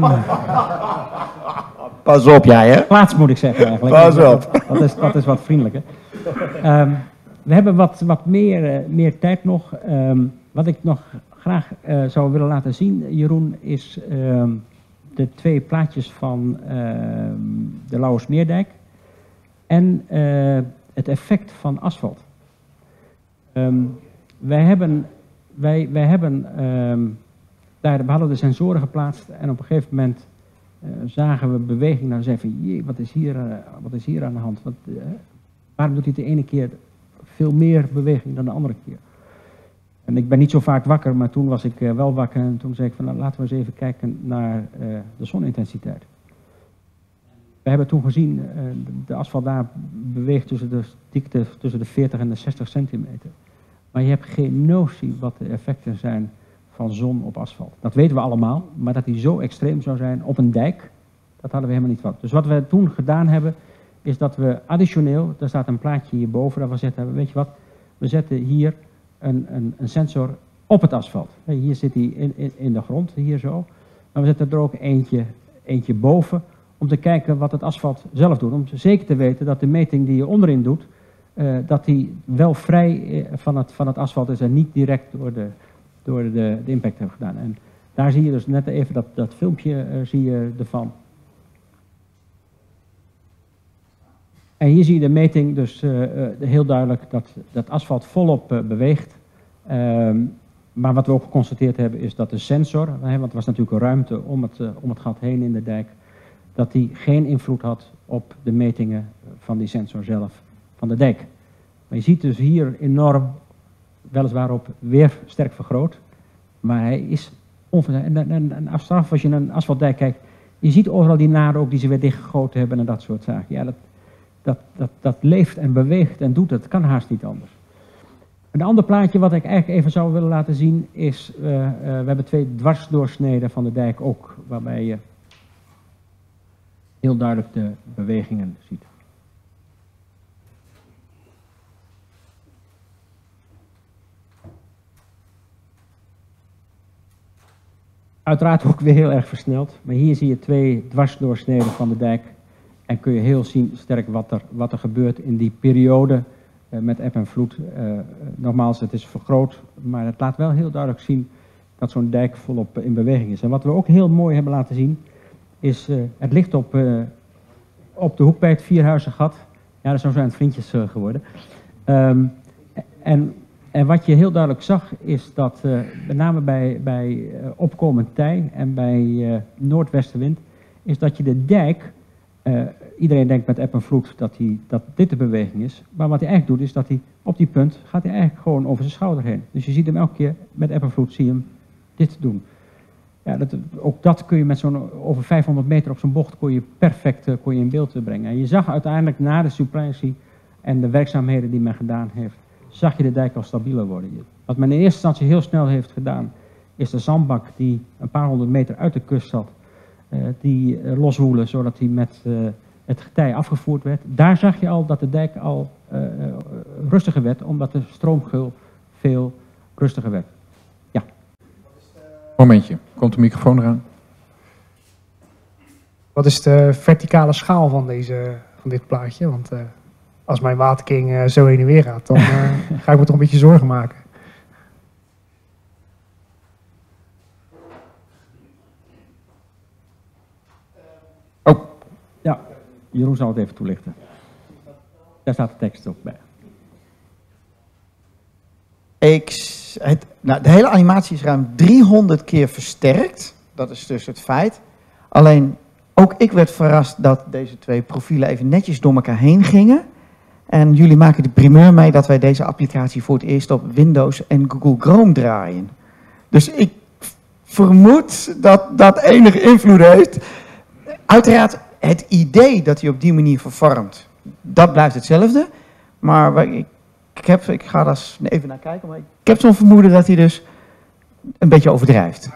Speaker 6: Pas op jij, hè?
Speaker 2: Plaats moet ik zeggen eigenlijk.
Speaker 6: Pas op.
Speaker 2: Dat is, dat is wat vriendelijker. Um, we hebben wat, wat meer, uh, meer tijd nog. Um, wat ik nog graag uh, zou willen laten zien, Jeroen, is um, de twee plaatjes van uh, de Lauwersmeerdijk en uh, het effect van asfalt. Um, wij hebben, wij, wij hebben um, daar, we hadden de sensoren geplaatst en op een gegeven moment uh, zagen we beweging. Nou, zeiden van, jee, wat is hier, uh, wat is hier aan de hand? Wat, uh, waarom doet hij de ene keer veel meer beweging dan de andere keer? En ik ben niet zo vaak wakker, maar toen was ik uh, wel wakker en toen zei ik van, nou, laten we eens even kijken naar uh, de zonintensiteit. We hebben toen gezien, uh, de asfalt daar beweegt tussen de dikte tussen de veertig en de zestig centimeter. Maar je hebt geen notie wat de effecten zijn van zon op asfalt. Dat weten we allemaal, maar dat die zo extreem zou zijn op een dijk, dat hadden we helemaal niet van. Dus wat we toen gedaan hebben, is dat we additioneel, daar staat een plaatje hierboven, dat we gezegd hebben, weet je wat, we zetten hier een, een, een sensor op het asfalt. Hier zit hij in, in, in de grond, hier zo. Maar we zetten er ook eentje, eentje boven, om te kijken wat het asfalt zelf doet. Om zeker te weten dat de meting die je onderin doet, uh, dat die wel vrij van het, van het asfalt is en niet direct door de, door de, de impact heeft gedaan. En daar zie je dus net even dat, dat filmpje uh, zie je ervan. En hier zie je de meting dus uh, uh, heel duidelijk dat dat asfalt volop uh, beweegt. Um, maar wat we ook geconstateerd hebben is dat de sensor, hè, want er was natuurlijk een ruimte om het, uh, om het gat heen in de dijk, dat die geen invloed had op de metingen van die sensor zelf van de dijk. Maar je ziet dus hier enorm, weliswaar op weer sterk vergroot, maar hij is onverzacht. En, en, en achteraf, als je naar een asfaltdijk kijkt, je ziet overal die naden ook die ze weer dichtgegoten hebben en dat soort zaken. Ja, dat, dat, dat, dat leeft en beweegt en doet het, dat kan haast niet anders. Een ander plaatje wat ik eigenlijk even zou willen laten zien is, uh, uh, we hebben twee dwarsdoorsneden van de dijk ook, waarbij je heel duidelijk de bewegingen ziet. Uiteraard ook weer heel erg versneld, maar hier zie je twee dwarsdoorsneden van de dijk en kun je heel zien, sterk wat er, wat er gebeurt in die periode uh, met eb en vloed. Uh, nogmaals, het is vergroot, maar het laat wel heel duidelijk zien dat zo'n dijk volop in beweging is. En wat we ook heel mooi hebben laten zien, is uh, het ligt op, uh, op de hoek bij het Vierhuizengat. Ja, zo zijn het vriendjes uh, geworden. Um, en, en wat je heel duidelijk zag, is dat uh, met name bij, bij uh, opkomend tij en bij uh, noordwestenwind, is dat je de dijk, uh, iedereen denkt met eb en vloed dat, die, dat dit de beweging is, maar wat hij eigenlijk doet is dat hij op die punt gaat hij eigenlijk gewoon over zijn schouder heen. Dus je ziet hem elke keer met eb en vloed, zie je hem dit doen. Ja, dat, ook dat kun je met zo'n over vijfhonderd meter op zo'n bocht kon je perfect uh, kon je in beeld brengen. En je zag uiteindelijk na de supplantie en de werkzaamheden die men gedaan heeft, zag je de dijk al stabieler worden. Wat men in eerste instantie heel snel heeft gedaan, is de zandbak die een paar honderd meter uit de kust zat, uh, die uh, loswoelen zodat die met uh, het getij afgevoerd werd. Daar zag je al dat de dijk al uh, uh, rustiger werd, omdat de stroomgeul veel rustiger werd. Ja.
Speaker 1: Momentje, komt de microfoon eraan?
Speaker 7: Wat is de verticale schaal van, deze, van dit plaatje? Want uh, als mijn waterking uh, zo heen en weer gaat, dan uh, ga ik me toch een beetje zorgen maken.
Speaker 1: Oh.
Speaker 2: Ja, Jeroen zal het even toelichten. Daar staat de tekst op bij.
Speaker 6: Ik, het, nou, de hele animatie is ruim driehonderd keer versterkt. Dat is dus het feit. Alleen, ook ik werd verrast dat deze twee profielen even netjes door elkaar heen gingen. En jullie maken de primeur mee dat wij deze applicatie voor het eerst op Windows en Google Chrome draaien. Dus ik vermoed dat dat enige invloed heeft. Uiteraard, het idee dat hij op die manier vervormt, dat blijft hetzelfde. Maar ik, ik, heb, ik ga daar even naar kijken, maar ik heb zo'n vermoeden dat hij dus een beetje overdrijft.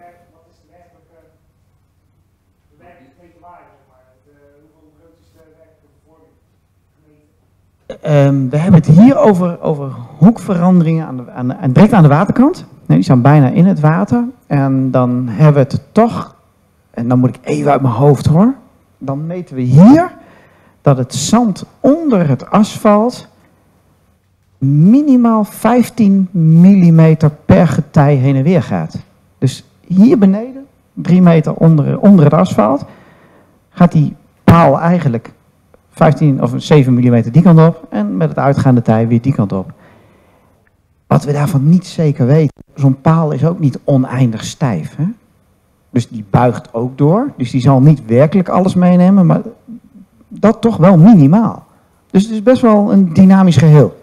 Speaker 6: Um, we hebben het hier over, over hoekveranderingen aan de, aan de, direct aan de waterkant. Nee, die staan bijna in het water. En dan hebben we het toch, en dan moet ik even uit mijn hoofd hoor. Dan meten we hier dat het zand onder het asfalt minimaal vijftien millimeter per getij heen en weer gaat. Dus hier beneden, drie meter onder, onder het asfalt, gaat die paal eigenlijk vijftien of zeven millimeter die kant op en met het uitgaande tij weer die kant op. Wat we daarvan niet zeker weten, zo'n paal is ook niet oneindig stijf. Hè? Dus die buigt ook door, dus die zal niet werkelijk alles meenemen, maar dat toch wel minimaal. Dus het is best wel een dynamisch geheel.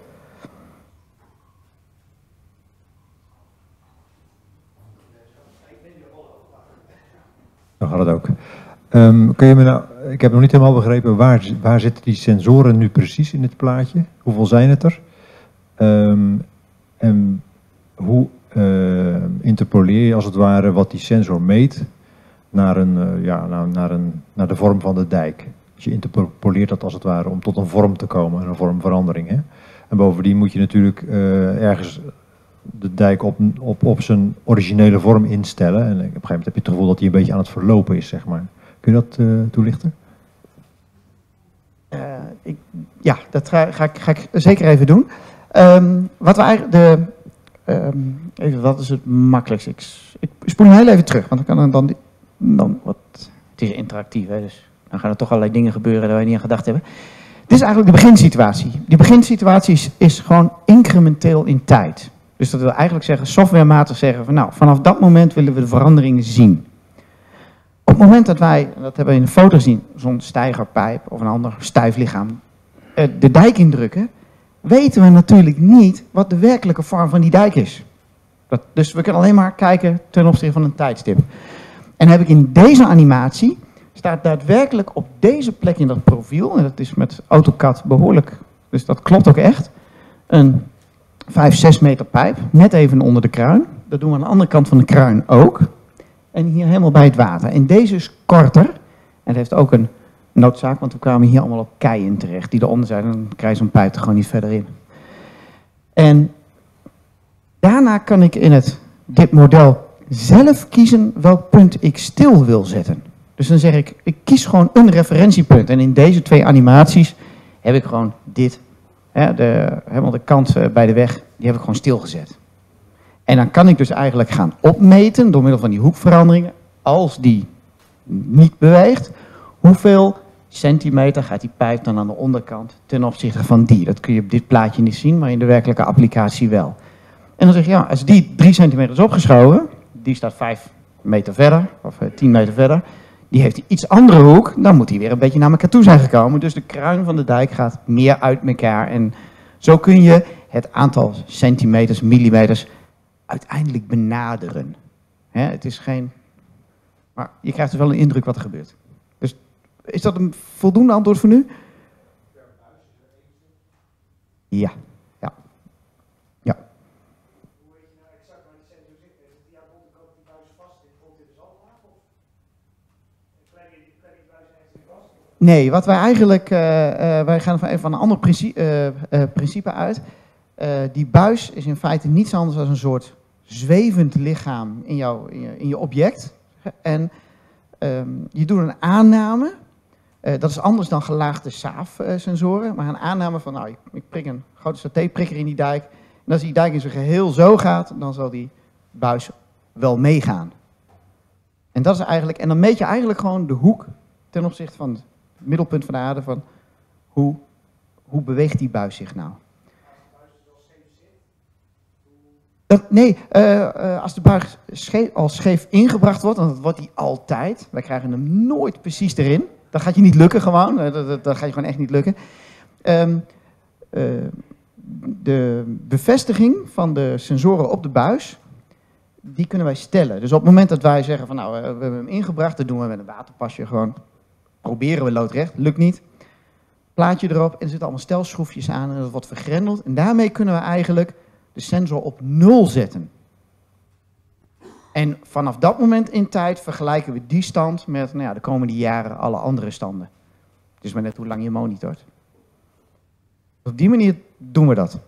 Speaker 8: Dan gaat het ook. Um, kun je me nou, ik heb nog niet helemaal begrepen, waar, waar zitten die sensoren nu precies in het plaatje? Hoeveel zijn het er? Um, en hoe uh, interpoleer je als het ware wat die sensor meet naar, een, uh, ja, naar, naar, een, naar de vorm van de dijk? Dus je interpoleert dat als het ware om tot een vorm te komen, een vormverandering. Hè? En bovendien moet je natuurlijk uh, ergens de dijk op, op, op zijn originele vorm instellen. En op een gegeven moment heb je het gevoel dat hij een beetje aan het verlopen is, zeg maar. Kun je dat uh, toelichten?
Speaker 6: Uh, ik, ja, dat ga, ga, ik, ga ik zeker even doen. Um, wat we eigenlijk de, um, even, wat is het makkelijkst? Ik, ik spoel hem heel even terug, want dan kan dan, dan wat, het is interactief, hè, dus dan gaan er toch allerlei dingen gebeuren waar we niet aan gedacht hebben. Dit is eigenlijk de beginsituatie. Die beginsituatie is, is gewoon incrementeel in tijd. Dus dat wil eigenlijk zeggen, softwarematig zeggen van nou, vanaf dat moment willen we de veranderingen zien. Op het moment dat wij, dat hebben we in de foto gezien, zo'n steigerpijp of een ander stijf lichaam, de dijk indrukken, weten we natuurlijk niet wat de werkelijke vorm van die dijk is. Dat, dus we kunnen alleen maar kijken ten opzichte van een tijdstip. En heb ik in deze animatie, staat daadwerkelijk op deze plek in dat profiel, en dat is met AutoCAD behoorlijk, dus dat klopt ook echt, een vijf, zes meter pijp, net even onder de kruin. Dat doen we aan de andere kant van de kruin ook. En hier helemaal bij het water. En deze is korter. En het heeft ook een noodzaak, want we kwamen hier allemaal op keien terecht. Die eronder zijn, en dan krijg je zo'n pijp er gewoon niet verder in. En daarna kan ik in het, dit model zelf kiezen welk punt ik stil wil zetten. Dus dan zeg ik, ik kies gewoon een referentiepunt. En in deze twee animaties heb ik gewoon dit. Hè, de, helemaal de kant bij de weg, die heb ik gewoon stilgezet. En dan kan ik dus eigenlijk gaan opmeten door middel van die hoekveranderingen, als die niet beweegt, hoeveel centimeter gaat die pijp dan aan de onderkant ten opzichte van die. Dat kun je op dit plaatje niet zien, maar in de werkelijke applicatie wel. En dan zeg je, ja, als die drie centimeter is opgeschoven, die staat vijf meter verder, of tien meter verder, die heeft een iets andere hoek, dan moet die weer een beetje naar elkaar toe zijn gekomen. Dus de kruin van de dijk gaat meer uit elkaar. En zo kun je het aantal centimeters, millimeters uiteindelijk benaderen. Hè, het is geen... Maar je krijgt dus wel een indruk wat er gebeurt. Dus is dat een voldoende antwoord voor nu? Ja. Ja. Ja. Nee, wat wij eigenlijk, uh, uh, wij gaan van even van een ander principe, uh, uh, principe uit. Uh, die buis is in feite niets anders dan een soort zwevend lichaam in, jouw, in, je, in je object. En um, je doet een aanname. Uh, dat is anders dan gelaagde saafsensoren. Maar een aanname van, nou, ik prik een grote satéprikker in die dijk. En als die dijk in zijn geheel zo gaat, dan zal die buis wel meegaan. En dat is eigenlijk, en dan meet je eigenlijk gewoon de hoek ten opzichte van het middelpunt van de aarde, van hoe, hoe beweegt die buis zich nou? Dat, nee, uh, uh, als de buis scheef, al scheef ingebracht wordt, dan wordt die altijd, wij krijgen hem nooit precies erin. Dat gaat je niet lukken gewoon, uh, dat, dat, dat gaat je gewoon echt niet lukken. Um, uh, de bevestiging van de sensoren op de buis, die kunnen wij stellen. Dus op het moment dat wij zeggen van nou, we hebben hem ingebracht, dat doen we met een waterpasje gewoon. Proberen we loodrecht, lukt niet. Plaatje erop en er zitten allemaal stelschroefjes aan en dat wordt vergrendeld. En daarmee kunnen we eigenlijk de sensor op nul zetten. En vanaf dat moment in tijd vergelijken we die stand met nou ja, de komende jaren alle andere standen. Het is maar net hoe lang je monitort. Op die manier doen we dat.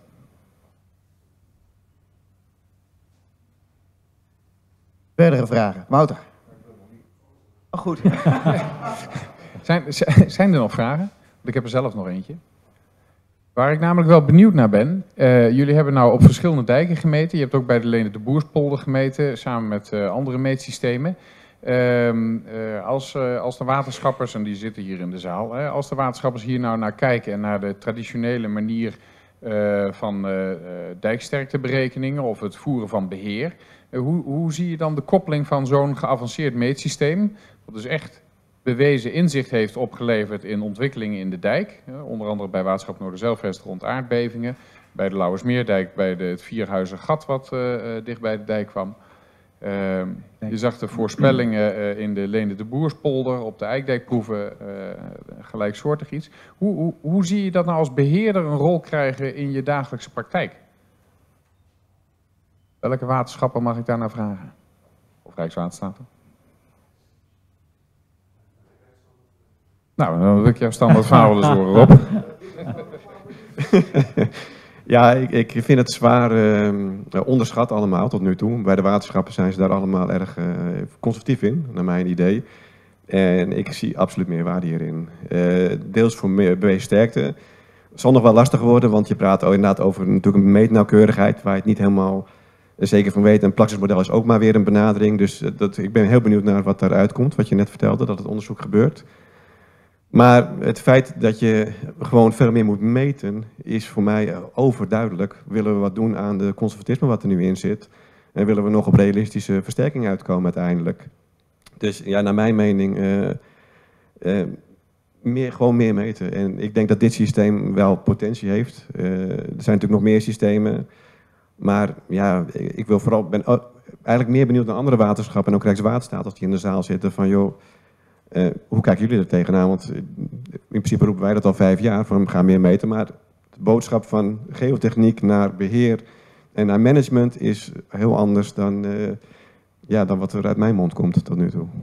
Speaker 6: Verdere vragen? Wouter? Oh, goed.
Speaker 1: zijn, zijn er nog vragen? Want ik heb er zelf nog eentje. Waar ik namelijk wel benieuwd naar ben. Uh, jullie hebben nou op verschillende dijken gemeten. Je hebt ook bij de Leende de Boerspolder gemeten, samen met uh, andere meetsystemen. Uh, uh, als, uh, als de waterschappers, en die zitten hier in de zaal, hè, als de waterschappers hier nou naar kijken en naar de traditionele manier uh, van uh, uh, dijksterkteberekeningen of het voeren van beheer, uh, hoe, hoe zie je dan de koppeling van zo'n geavanceerd meetsysteem, dat dus echt bewezen inzicht heeft opgeleverd in ontwikkelingen in de dijk, uh, onder andere bij Waterschap Noorderzeilvest rond aardbevingen, bij de Lauwersmeerdijk bij de, het Vierhuizer gat wat uh, uh, dicht bij de dijk kwam. Uh, je zag de voorspellingen uh, in de Leende de Boerspolder, op de Eikdijkproeven, uh, gelijksoortig iets. Hoe, hoe, hoe zie je dat nou als beheerder een rol krijgen in je dagelijkse praktijk? Welke waterschappen mag ik daar nou vragen? Of Rijkswaterstaat? Nou, dan wil ik jouw standaard verhaal dus horen, Rob.
Speaker 5: Ja, ik, ik vind het zwaar uh, onderschat allemaal tot nu toe. Bij de waterschappen zijn ze daar allemaal erg uh, conservatief in, naar mijn idee. En ik zie absoluut meer waarde hierin. Uh, deels voor meer beweegsterkte. Het zal nog wel lastig worden, want je praat oh, inderdaad over natuurlijk een meetnauwkeurigheid waar je het niet helemaal zeker van weet. Een praxismodel is ook maar weer een benadering. Dus dat, ik ben heel benieuwd naar wat daaruit komt, wat je net vertelde, dat het onderzoek gebeurt. Maar het feit dat je gewoon veel meer moet meten, is voor mij overduidelijk. Willen we wat doen aan de conservatisme wat er nu in zit? En willen we nog op realistische versterking uitkomen uiteindelijk? Dus ja, naar mijn mening, uh, uh, meer, gewoon meer meten. En ik denk dat dit systeem wel potentie heeft. Uh, er zijn natuurlijk nog meer systemen. Maar ja, ik wil vooral, ben eigenlijk meer benieuwd naar andere waterschappen en ook Rijkswaterstaat als die in de zaal zitten van joh, Uh, hoe kijken jullie er tegenaan? Want in principe roepen wij dat al vijf jaar, van we gaan meer meten. Maar de boodschap van geotechniek naar beheer en naar management is heel anders dan, uh, ja, dan wat er uit mijn mond komt tot nu toe.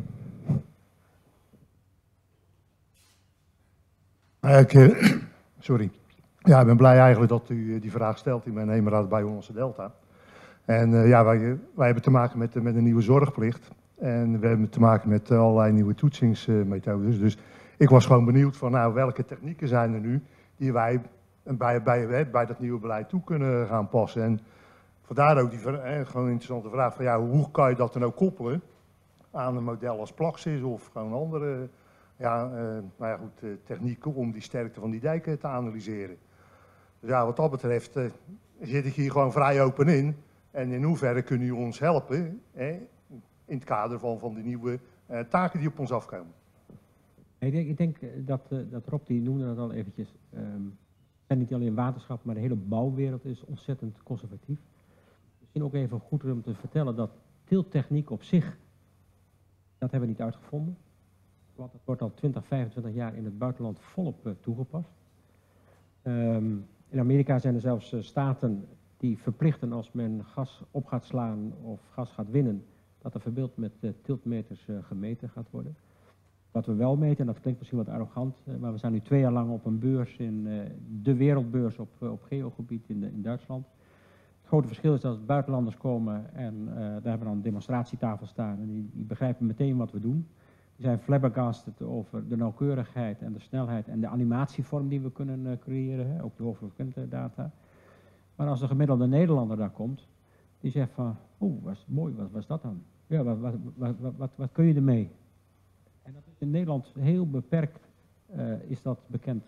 Speaker 4: Uh, ik, uh, sorry. Ja, ik ben blij eigenlijk dat u die vraag stelt. Ik ben hemelraad bij onze Delta. En uh, ja, wij, wij hebben te maken met, met een nieuwe zorgplicht. En we hebben te maken met allerlei nieuwe toetsingsmethodes. Dus ik was gewoon benieuwd van nou, welke technieken zijn er nu die wij bij, bij, bij dat nieuwe beleid toe kunnen gaan passen. En vandaar ook die eh, gewoon een interessante vraag van ja, hoe kan je dat dan ook koppelen aan een model als Plaxis of gewoon andere ja, uh, nou ja, goed, uh, technieken om die sterkte van die dijken te analyseren. Dus ja, wat dat betreft uh, zit ik hier gewoon vrij open in. En in hoeverre kunnen jullie ons helpen? Eh, in het kader van, van de nieuwe uh, taken die op ons afkomen.
Speaker 2: Ik denk, ik denk dat, uh, dat Rob, die noemde dat al eventjes, um, zijn niet alleen waterschap, maar de hele bouwwereld is ontzettend conservatief. Misschien ook even goed om te vertellen dat teeltechniek op zich, dat hebben we niet uitgevonden. Want het wordt al twintig, vijfentwintig jaar in het buitenland volop uh, toegepast. Um, in Amerika zijn er zelfs uh, staten die verplichten als men gas op gaat slaan of gas gaat winnen, dat er verbeeld met uh, tiltmeters uh, gemeten gaat worden. Wat we wel meten, en dat klinkt misschien wat arrogant, uh, maar we staan nu twee jaar lang op een beurs, in uh, de wereldbeurs op, uh, op geogebied in, de, in Duitsland. Het grote verschil is dat als buitenlanders komen en uh, daar hebben we dan een demonstratietafel staan en die, die begrijpen meteen wat we doen. Die zijn flabbergasted over de nauwkeurigheid en de snelheid en de animatievorm die we kunnen uh, creëren, hè, ook de hoogfrequente data. Maar als de gemiddelde Nederlander daar komt, die zegt van, oeh, wat mooi, wat was dat dan? Ja, wat, wat, wat, wat, wat, wat kun je ermee? En dat is in Nederland heel beperkt, uh, is dat bekend.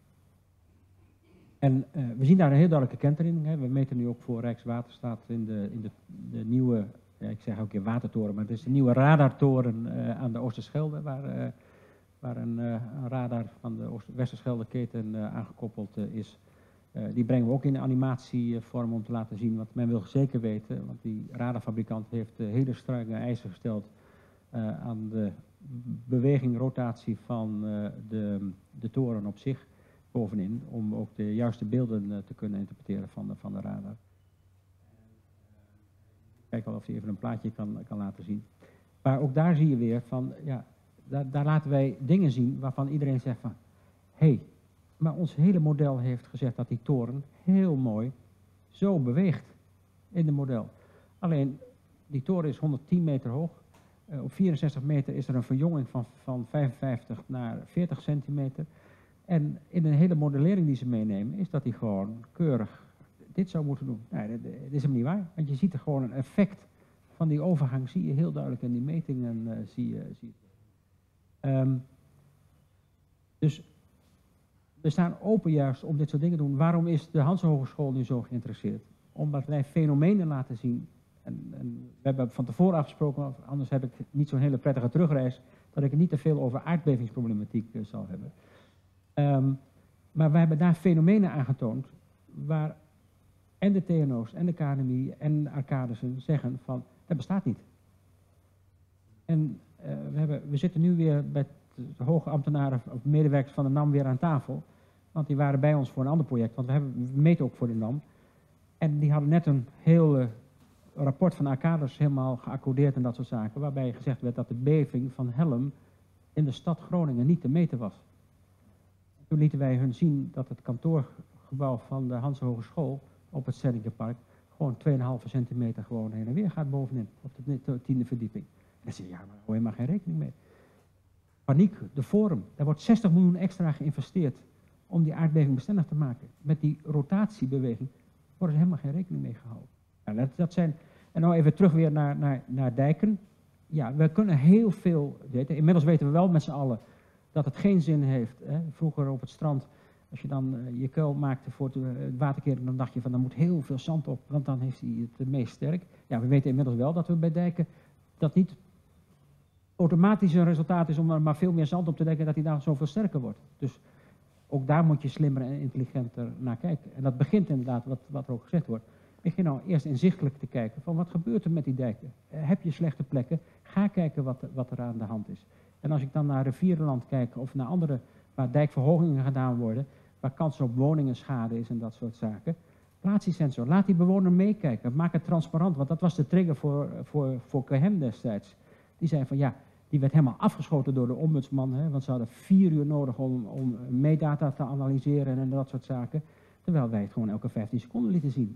Speaker 2: En uh, we zien daar een heel duidelijke kentering. Hè. We meten nu ook voor Rijkswaterstaat in de, in de, de nieuwe, ja, ik zeg ook een keer watertoren, maar het is de nieuwe radartoren uh, aan de Oosterschelde, waar, uh, waar een, uh, een radar van de Oost- Westerscheldeketen uh, aangekoppeld uh, is. Uh, die brengen we ook in de animatievorm om te laten zien, want men wil zeker weten, want die radarfabrikant heeft uh, hele strenge eisen gesteld uh, aan de beweging, rotatie van uh, de, de toren op zich bovenin, om ook de juiste beelden uh, te kunnen interpreteren van de, van de radar. Kijk wel of je even een plaatje kan, kan laten zien. Maar ook daar zie je weer van, ja, daar, daar laten wij dingen zien waarvan iedereen zegt van, hé, hey, maar ons hele model heeft gezegd dat die toren heel mooi zo beweegt in het model. Alleen, die toren is honderdtien meter hoog. Uh, op vierenzestig meter is er een verjonging van, van vijfenvijftig naar veertig centimeter. En in een hele modellering die ze meenemen, is dat hij gewoon keurig dit zou moeten doen. Nee, dat, dat is hem niet waar. Want je ziet er gewoon een effect van die overgang, zie je heel duidelijk in die metingen. Uh, zie je, zie je. Um, dus we staan open juist om dit soort dingen te doen. Waarom is de Hanse Hogeschool nu zo geïnteresseerd? Omdat wij fenomenen laten zien. En, en we hebben van tevoren afgesproken, anders heb ik niet zo'n hele prettige terugreis, dat ik het niet te veel over aardbevingsproblematiek uh, zal hebben. Um, maar we hebben daar fenomenen aangetoond waar en de T N O's en de K N M I en Arcadisen zeggen van, dat bestaat niet. En uh, we, hebben, we zitten nu weer bij de hoge ambtenaren of medewerkers van de N A M weer aan tafel. Want die waren bij ons voor een ander project, want we, hebben, we meten ook voor de N A M. En die hadden net een heel uh, rapport van Arcadis helemaal geaccordeerd en dat soort zaken, waarbij gezegd werd dat de beving van Helm in de stad Groningen niet te meten was. En toen lieten wij hun zien dat het kantoorgebouw van de Hanse Hogeschool op het Stellingenpark gewoon twee komma vijf centimeter gewoon heen en weer gaat bovenin, op de tiende verdieping. En dan zeg je, ja, maar daar hou je maar geen rekening mee. Paniek, de Forum, daar wordt zestig miljoen extra geïnvesteerd om die aardbeving bestendig te maken. Met die rotatiebeweging wordt er helemaal geen rekening mee gehouden. Ja, dat, dat zijn, en nou even terug weer naar, naar, naar dijken. Ja, we kunnen heel veel weten. Inmiddels weten we wel met z'n allen dat het geen zin heeft. Hè. Vroeger op het strand, als je dan uh, je kuil maakte voor het uh, waterkering, dan dacht je van, dan moet heel veel zand op, want dan heeft hij het uh, meest sterk. Ja, we weten inmiddels wel dat we bij dijken dat niet automatisch een resultaat is om er maar veel meer zand op te dekken, dat hij dan zoveel sterker wordt. Dus ook daar moet je slimmer en intelligenter naar kijken. En dat begint inderdaad, wat, wat er ook gezegd wordt, begin nou eerst inzichtelijk te kijken van wat gebeurt er met die dijken. Uh, heb je slechte plekken? Ga kijken wat, wat er aan de hand is. En als ik dan naar rivierenland kijk of naar andere waar dijkverhogingen gedaan worden, waar kans op woningenschade is en dat soort zaken, plaats die sensor. Laat die bewoner meekijken. Maak het transparant, want dat was de trigger voor, voor, voor K H M destijds. Die zei van ja, die werd helemaal afgeschoten door de ombudsman, hè, want ze hadden vier uur nodig om, om meetdata te analyseren en dat soort zaken. Terwijl wij het gewoon elke vijftien seconden lieten zien.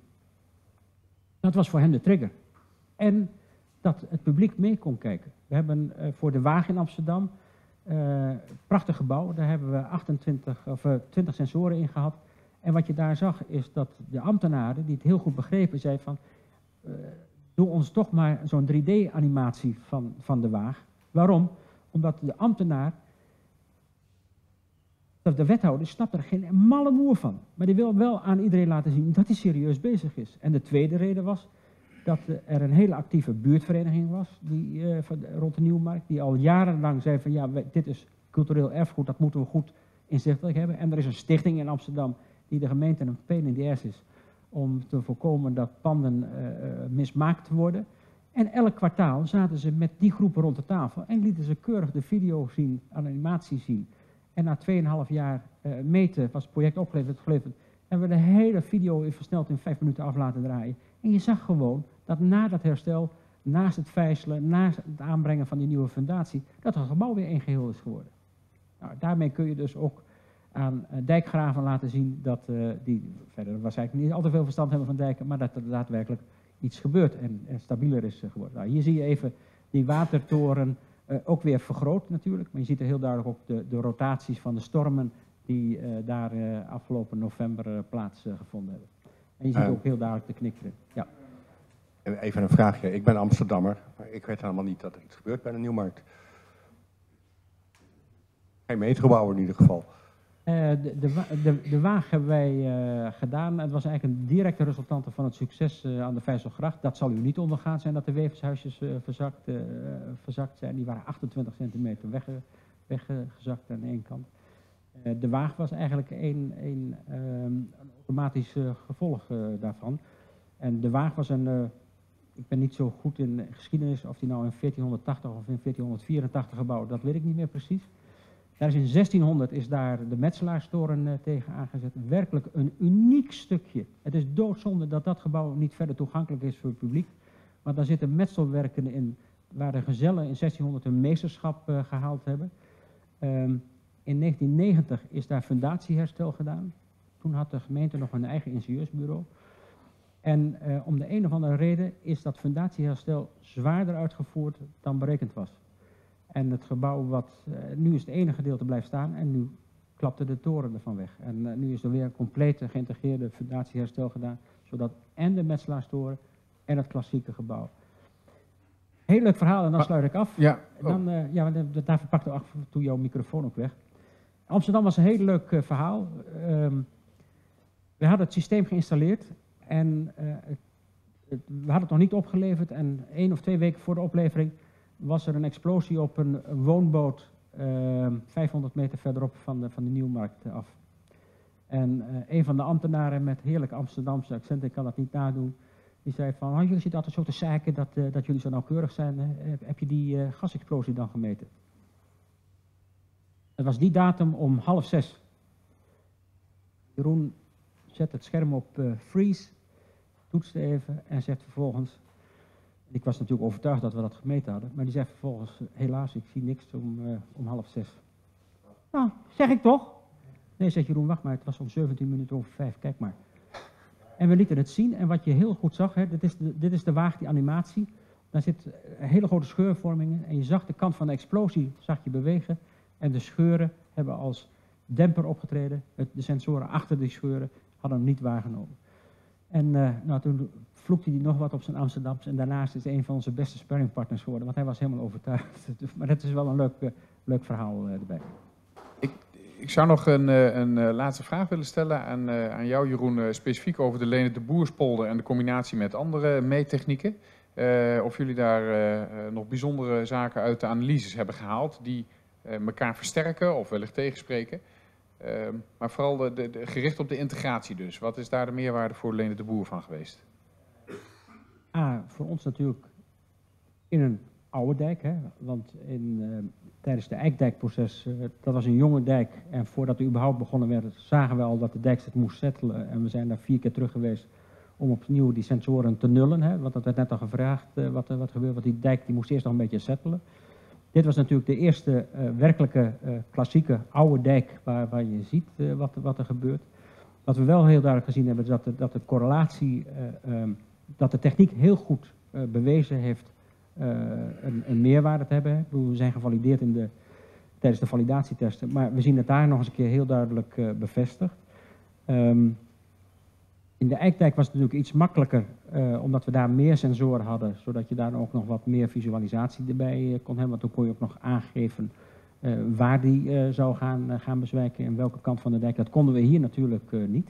Speaker 2: Dat was voor hen de trigger. En dat het publiek mee kon kijken. We hebben uh, voor de Waag in Amsterdam, uh, prachtig gebouw, daar hebben we achtentwintig of uh, twintig sensoren in gehad. En wat je daar zag is dat de ambtenaren, die het heel goed begrepen, zeiden van, uh, doe ons toch maar zo'n drie D animatie van, van de Waag. Waarom? Omdat de ambtenaar, de wethouder, snapt er geen malle moer van. Maar die wil wel aan iedereen laten zien dat hij serieus bezig is. En de tweede reden was dat er een hele actieve buurtvereniging was die, uh, van, rond de Nieuwmarkt, die al jarenlang zei van ja, dit is cultureel erfgoed, dat moeten we goed inzichtelijk hebben. En er is een stichting in Amsterdam die de gemeente een pain in the ass is om te voorkomen dat panden uh, mismaakt worden. En elk kwartaal zaten ze met die groepen rond de tafel en lieten ze keurig de video zien, animatie zien. En na tweeënhalf jaar uh, meten was het project opgeleverd, geleverd, hebben we de hele video versneld in vijf minuten af laten draaien. En je zag gewoon dat na dat herstel naast het vijzelen, naast het aanbrengen van die nieuwe fundatie, dat het gebouw weer één geheel is geworden. Nou, daarmee kun je dus ook aan uh, dijkgraven laten zien dat uh, die verder waarschijnlijk niet al te veel verstand hebben van dijken, maar dat er daadwerkelijk iets gebeurt en, en stabieler is uh, geworden. Nou, hier zie je even die watertoren uh, ook weer vergroot natuurlijk, maar je ziet er heel duidelijk ook de, de rotaties van de stormen die uh, daar uh, afgelopen november uh, plaatsgevonden uh, hebben. En je ziet uh, ook heel duidelijk de knikkeren. Ja.
Speaker 9: Even een vraagje. Ik ben Amsterdammer, maar ik weet helemaal niet dat er iets gebeurt bij de Nieuwmarkt. Geen metrogebouw in ieder geval.
Speaker 2: Uh, de, de, de, de Waag hebben wij uh, gedaan. Het was eigenlijk een directe resultante van het succes uh, aan de Vijzelgracht. Dat zal u niet ondergaan zijn dat de wevershuisjes uh, verzakt, uh, verzakt zijn. Die waren achtentwintig centimeter weggezakt wegge, aan de ene kant. Uh, de Waag was eigenlijk een, een, um, een automatisch uh, gevolg uh, daarvan. En de Waag was een... Uh, ik ben niet zo goed in geschiedenis, of die nou in veertienhonderdtachtig of in veertienhonderdvierentachtig gebouwd, dat weet ik niet meer precies. Daar is in zestienhonderd is daar de Metselaarstoren uh, tegen aangezet. Werkelijk een uniek stukje. Het is doodzonde dat dat gebouw niet verder toegankelijk is voor het publiek. Maar daar zitten metselwerken in waar de gezellen in zestienhonderd hun meesterschap uh, gehaald hebben. Um, in negentien negentig is daar fundatieherstel gedaan. Toen had de gemeente nog een eigen ingenieursbureau. En uh, om de een of andere reden is dat fundatieherstel zwaarder uitgevoerd dan berekend was. En het gebouw wat, uh, nu is het ene gedeelte blijft staan en nu klapte de toren ervan weg. En uh, nu is er weer een complete geïntegreerde fundatieherstel gedaan, zodat en de Metselaarstoren en het klassieke gebouw. Heel leuk verhaal en dan sluit ik af.
Speaker 1: Ja,
Speaker 2: oh. dan, uh, ja daarvoor pakte af en toe jouw microfoon ook weg. Amsterdam was een heel leuk uh, verhaal. Um, we hadden het systeem geïnstalleerd. En uh, het, het, we hadden het nog niet opgeleverd en één of twee weken voor de oplevering was er een explosie op een, een woonboot uh, vijfhonderd meter verderop van de, van de Nieuwmarkt af. En uh, een van de ambtenaren met heerlijk Amsterdamse accent, ik kan dat niet nadoen, die zei van, oh, jullie zitten altijd zo te zeiken dat, uh, dat jullie zo nauwkeurig zijn, uh, heb je die uh, gasexplosie dan gemeten? Het was die datum om half zes. Jeroen zet het scherm op uh, freeze, toetste even en zegt vervolgens, ik was natuurlijk overtuigd dat we dat gemeten hadden, maar die zegt vervolgens, helaas, ik zie niks om, uh, om half zes. Nou, zeg ik toch? Nee, zegt Jeroen, wacht maar, het was om zeventien minuten over vijf, kijk maar. En we lieten het zien en wat je heel goed zag, hè, dit, is de, dit is de Waag, die animatie, daar zit hele grote scheurvormingen en je zag de kant van de explosie, zag je bewegen en de scheuren hebben als demper opgetreden, de sensoren achter die scheuren hadden hem niet waargenomen. En uh, nou, toen vloekte hij nog wat op zijn Amsterdams en daarnaast is hij een van onze beste sparringpartners geworden, want hij was helemaal overtuigd. Maar dat is wel een leuk, uh, leuk verhaal uh, erbij.
Speaker 1: Ik, ik zou nog een, een, een laatste vraag willen stellen aan, uh, aan jou, Jeroen, uh, specifiek over de Leende de Boerspolder en de combinatie met andere meettechnieken. Uh, of jullie daar uh, nog bijzondere zaken uit de analyses hebben gehaald die uh, elkaar versterken of wellicht tegenspreken. Uh, maar vooral de, de, de, gericht op de integratie dus. Wat is daar de meerwaarde voor Leende de Boer van geweest?
Speaker 2: Ah, voor ons natuurlijk in een oude dijk. Hè? Want in, uh, tijdens de Eikdijkproces, uh, dat was een jonge dijk. En voordat we überhaupt begonnen werden, zagen we al dat de dijk zich moest settelen. En we zijn daar vier keer terug geweest om opnieuw die sensoren te nullen. Hè? Want dat werd net al gevraagd uh, wat, uh, wat gebeurde. Want die dijk die moest eerst nog een beetje settelen. Dit was natuurlijk de eerste uh, werkelijke uh, klassieke oude dijk waar, waar je ziet uh, wat, wat er gebeurt. Wat we wel heel duidelijk gezien hebben is dat de, dat de correlatie, uh, um, dat de techniek heel goed uh, bewezen heeft uh, een, een meerwaarde te hebben. We zijn gevalideerd in de, tijdens de validatietesten, maar we zien het daar nog eens een keer heel duidelijk uh, bevestigd. Um, in de Eikdijk was het natuurlijk iets makkelijker, uh, omdat we daar meer sensoren hadden, zodat je daar ook nog wat meer visualisatie erbij uh, kon hebben. Want toen kon je ook nog aangeven uh, waar die uh, zou gaan, uh, gaan bezwijken en welke kant van de dijk. Dat konden we hier natuurlijk uh, niet.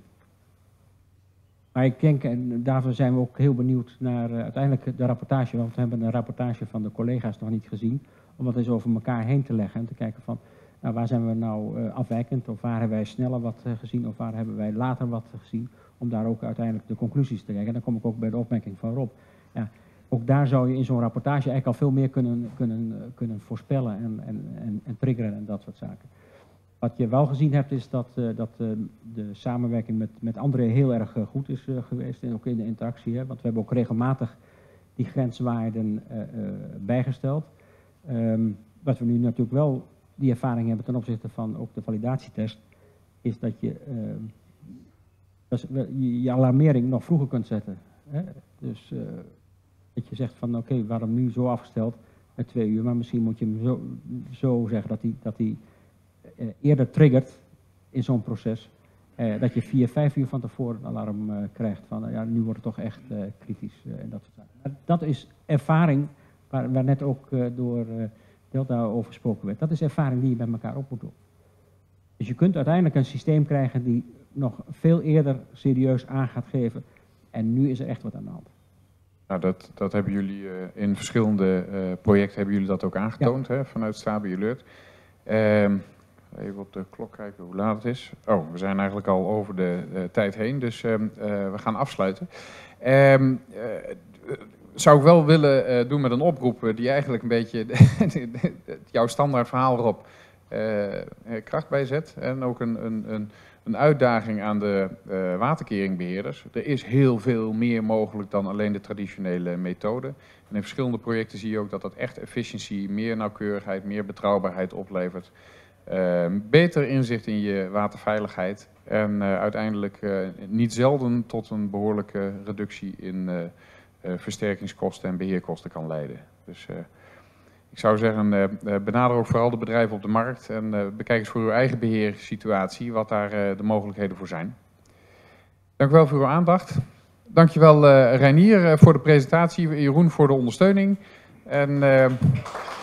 Speaker 2: Maar ik denk, en daarvoor zijn we ook heel benieuwd naar uh, uiteindelijk de rapportage, want we hebben een rapportage van de collega's nog niet gezien, om dat eens over elkaar heen te leggen en te kijken van, nou, waar zijn we nou uh, afwijkend, of waar hebben wij sneller wat uh, gezien, of waar hebben wij later wat gezien, om daar ook uiteindelijk de conclusies te kijken. En dan kom ik ook bij de opmerking van Rob. Ja, ook daar zou je in zo'n rapportage eigenlijk al veel meer kunnen, kunnen, kunnen voorspellen en, en, en, en triggeren en dat soort zaken. Wat je wel gezien hebt is dat, uh, dat uh, de samenwerking met, met André heel erg uh, goed is uh, geweest, en ook in de interactie. Hè? Want we hebben ook regelmatig die grenswaarden uh, uh, bijgesteld. Um, wat we nu natuurlijk wel die ervaring hebben ten opzichte van ook de validatietest, is dat je uh, dat je, je alarmering nog vroeger kunt zetten. Hè? Dus uh, dat je zegt van oké, okay, we hadden hem nu zo afgesteld met twee uur, maar misschien moet je hem zo, zo zeggen dat hij dat hij uh, eerder triggert in zo'n proces. Uh, dat je vier, vijf uur van tevoren een alarm uh, krijgt van uh, ja, nu wordt het toch echt uh, kritisch uh, en dat soort zaken. Maar dat is ervaring waar, waar net ook uh, door uh, Delta over gesproken werd. Dat is ervaring die je met elkaar op moet doen. Dus je kunt uiteindelijk een systeem krijgen die nog veel eerder serieus aan gaat geven. En nu is er echt wat aan de hand.
Speaker 1: Nou, dat, dat hebben jullie uh, in verschillende uh, projecten hebben jullie dat ook aangetoond, ja. hè, vanuit Stabi Alert. Um, even op de klok kijken hoe laat het is. Oh, we zijn eigenlijk al over de uh, tijd heen, dus um, uh, we gaan afsluiten. Um, uh, zou ik wel willen uh, doen met een oproep die eigenlijk een beetje jouw standaard verhaal erop uh, kracht bijzet. En ook een, een, een, een uitdaging aan de uh, waterkeringbeheerders. Er is heel veel meer mogelijk dan alleen de traditionele methode. En in verschillende projecten zie je ook dat dat echt efficiëntie, meer nauwkeurigheid, meer betrouwbaarheid oplevert. Uh, beter inzicht in je waterveiligheid. En uh, uiteindelijk uh, niet zelden tot een behoorlijke reductie in uh, uh, versterkingskosten en beheerkosten kan leiden. Dus uh, ik zou zeggen, uh, benader ook vooral de bedrijven op de markt en uh, bekijk eens voor uw eigen beheersituatie wat daar uh, de mogelijkheden voor zijn. Dank u wel voor uw aandacht. Dankjewel uh, Reinier uh, voor de presentatie, Jeroen voor de ondersteuning. En, uh,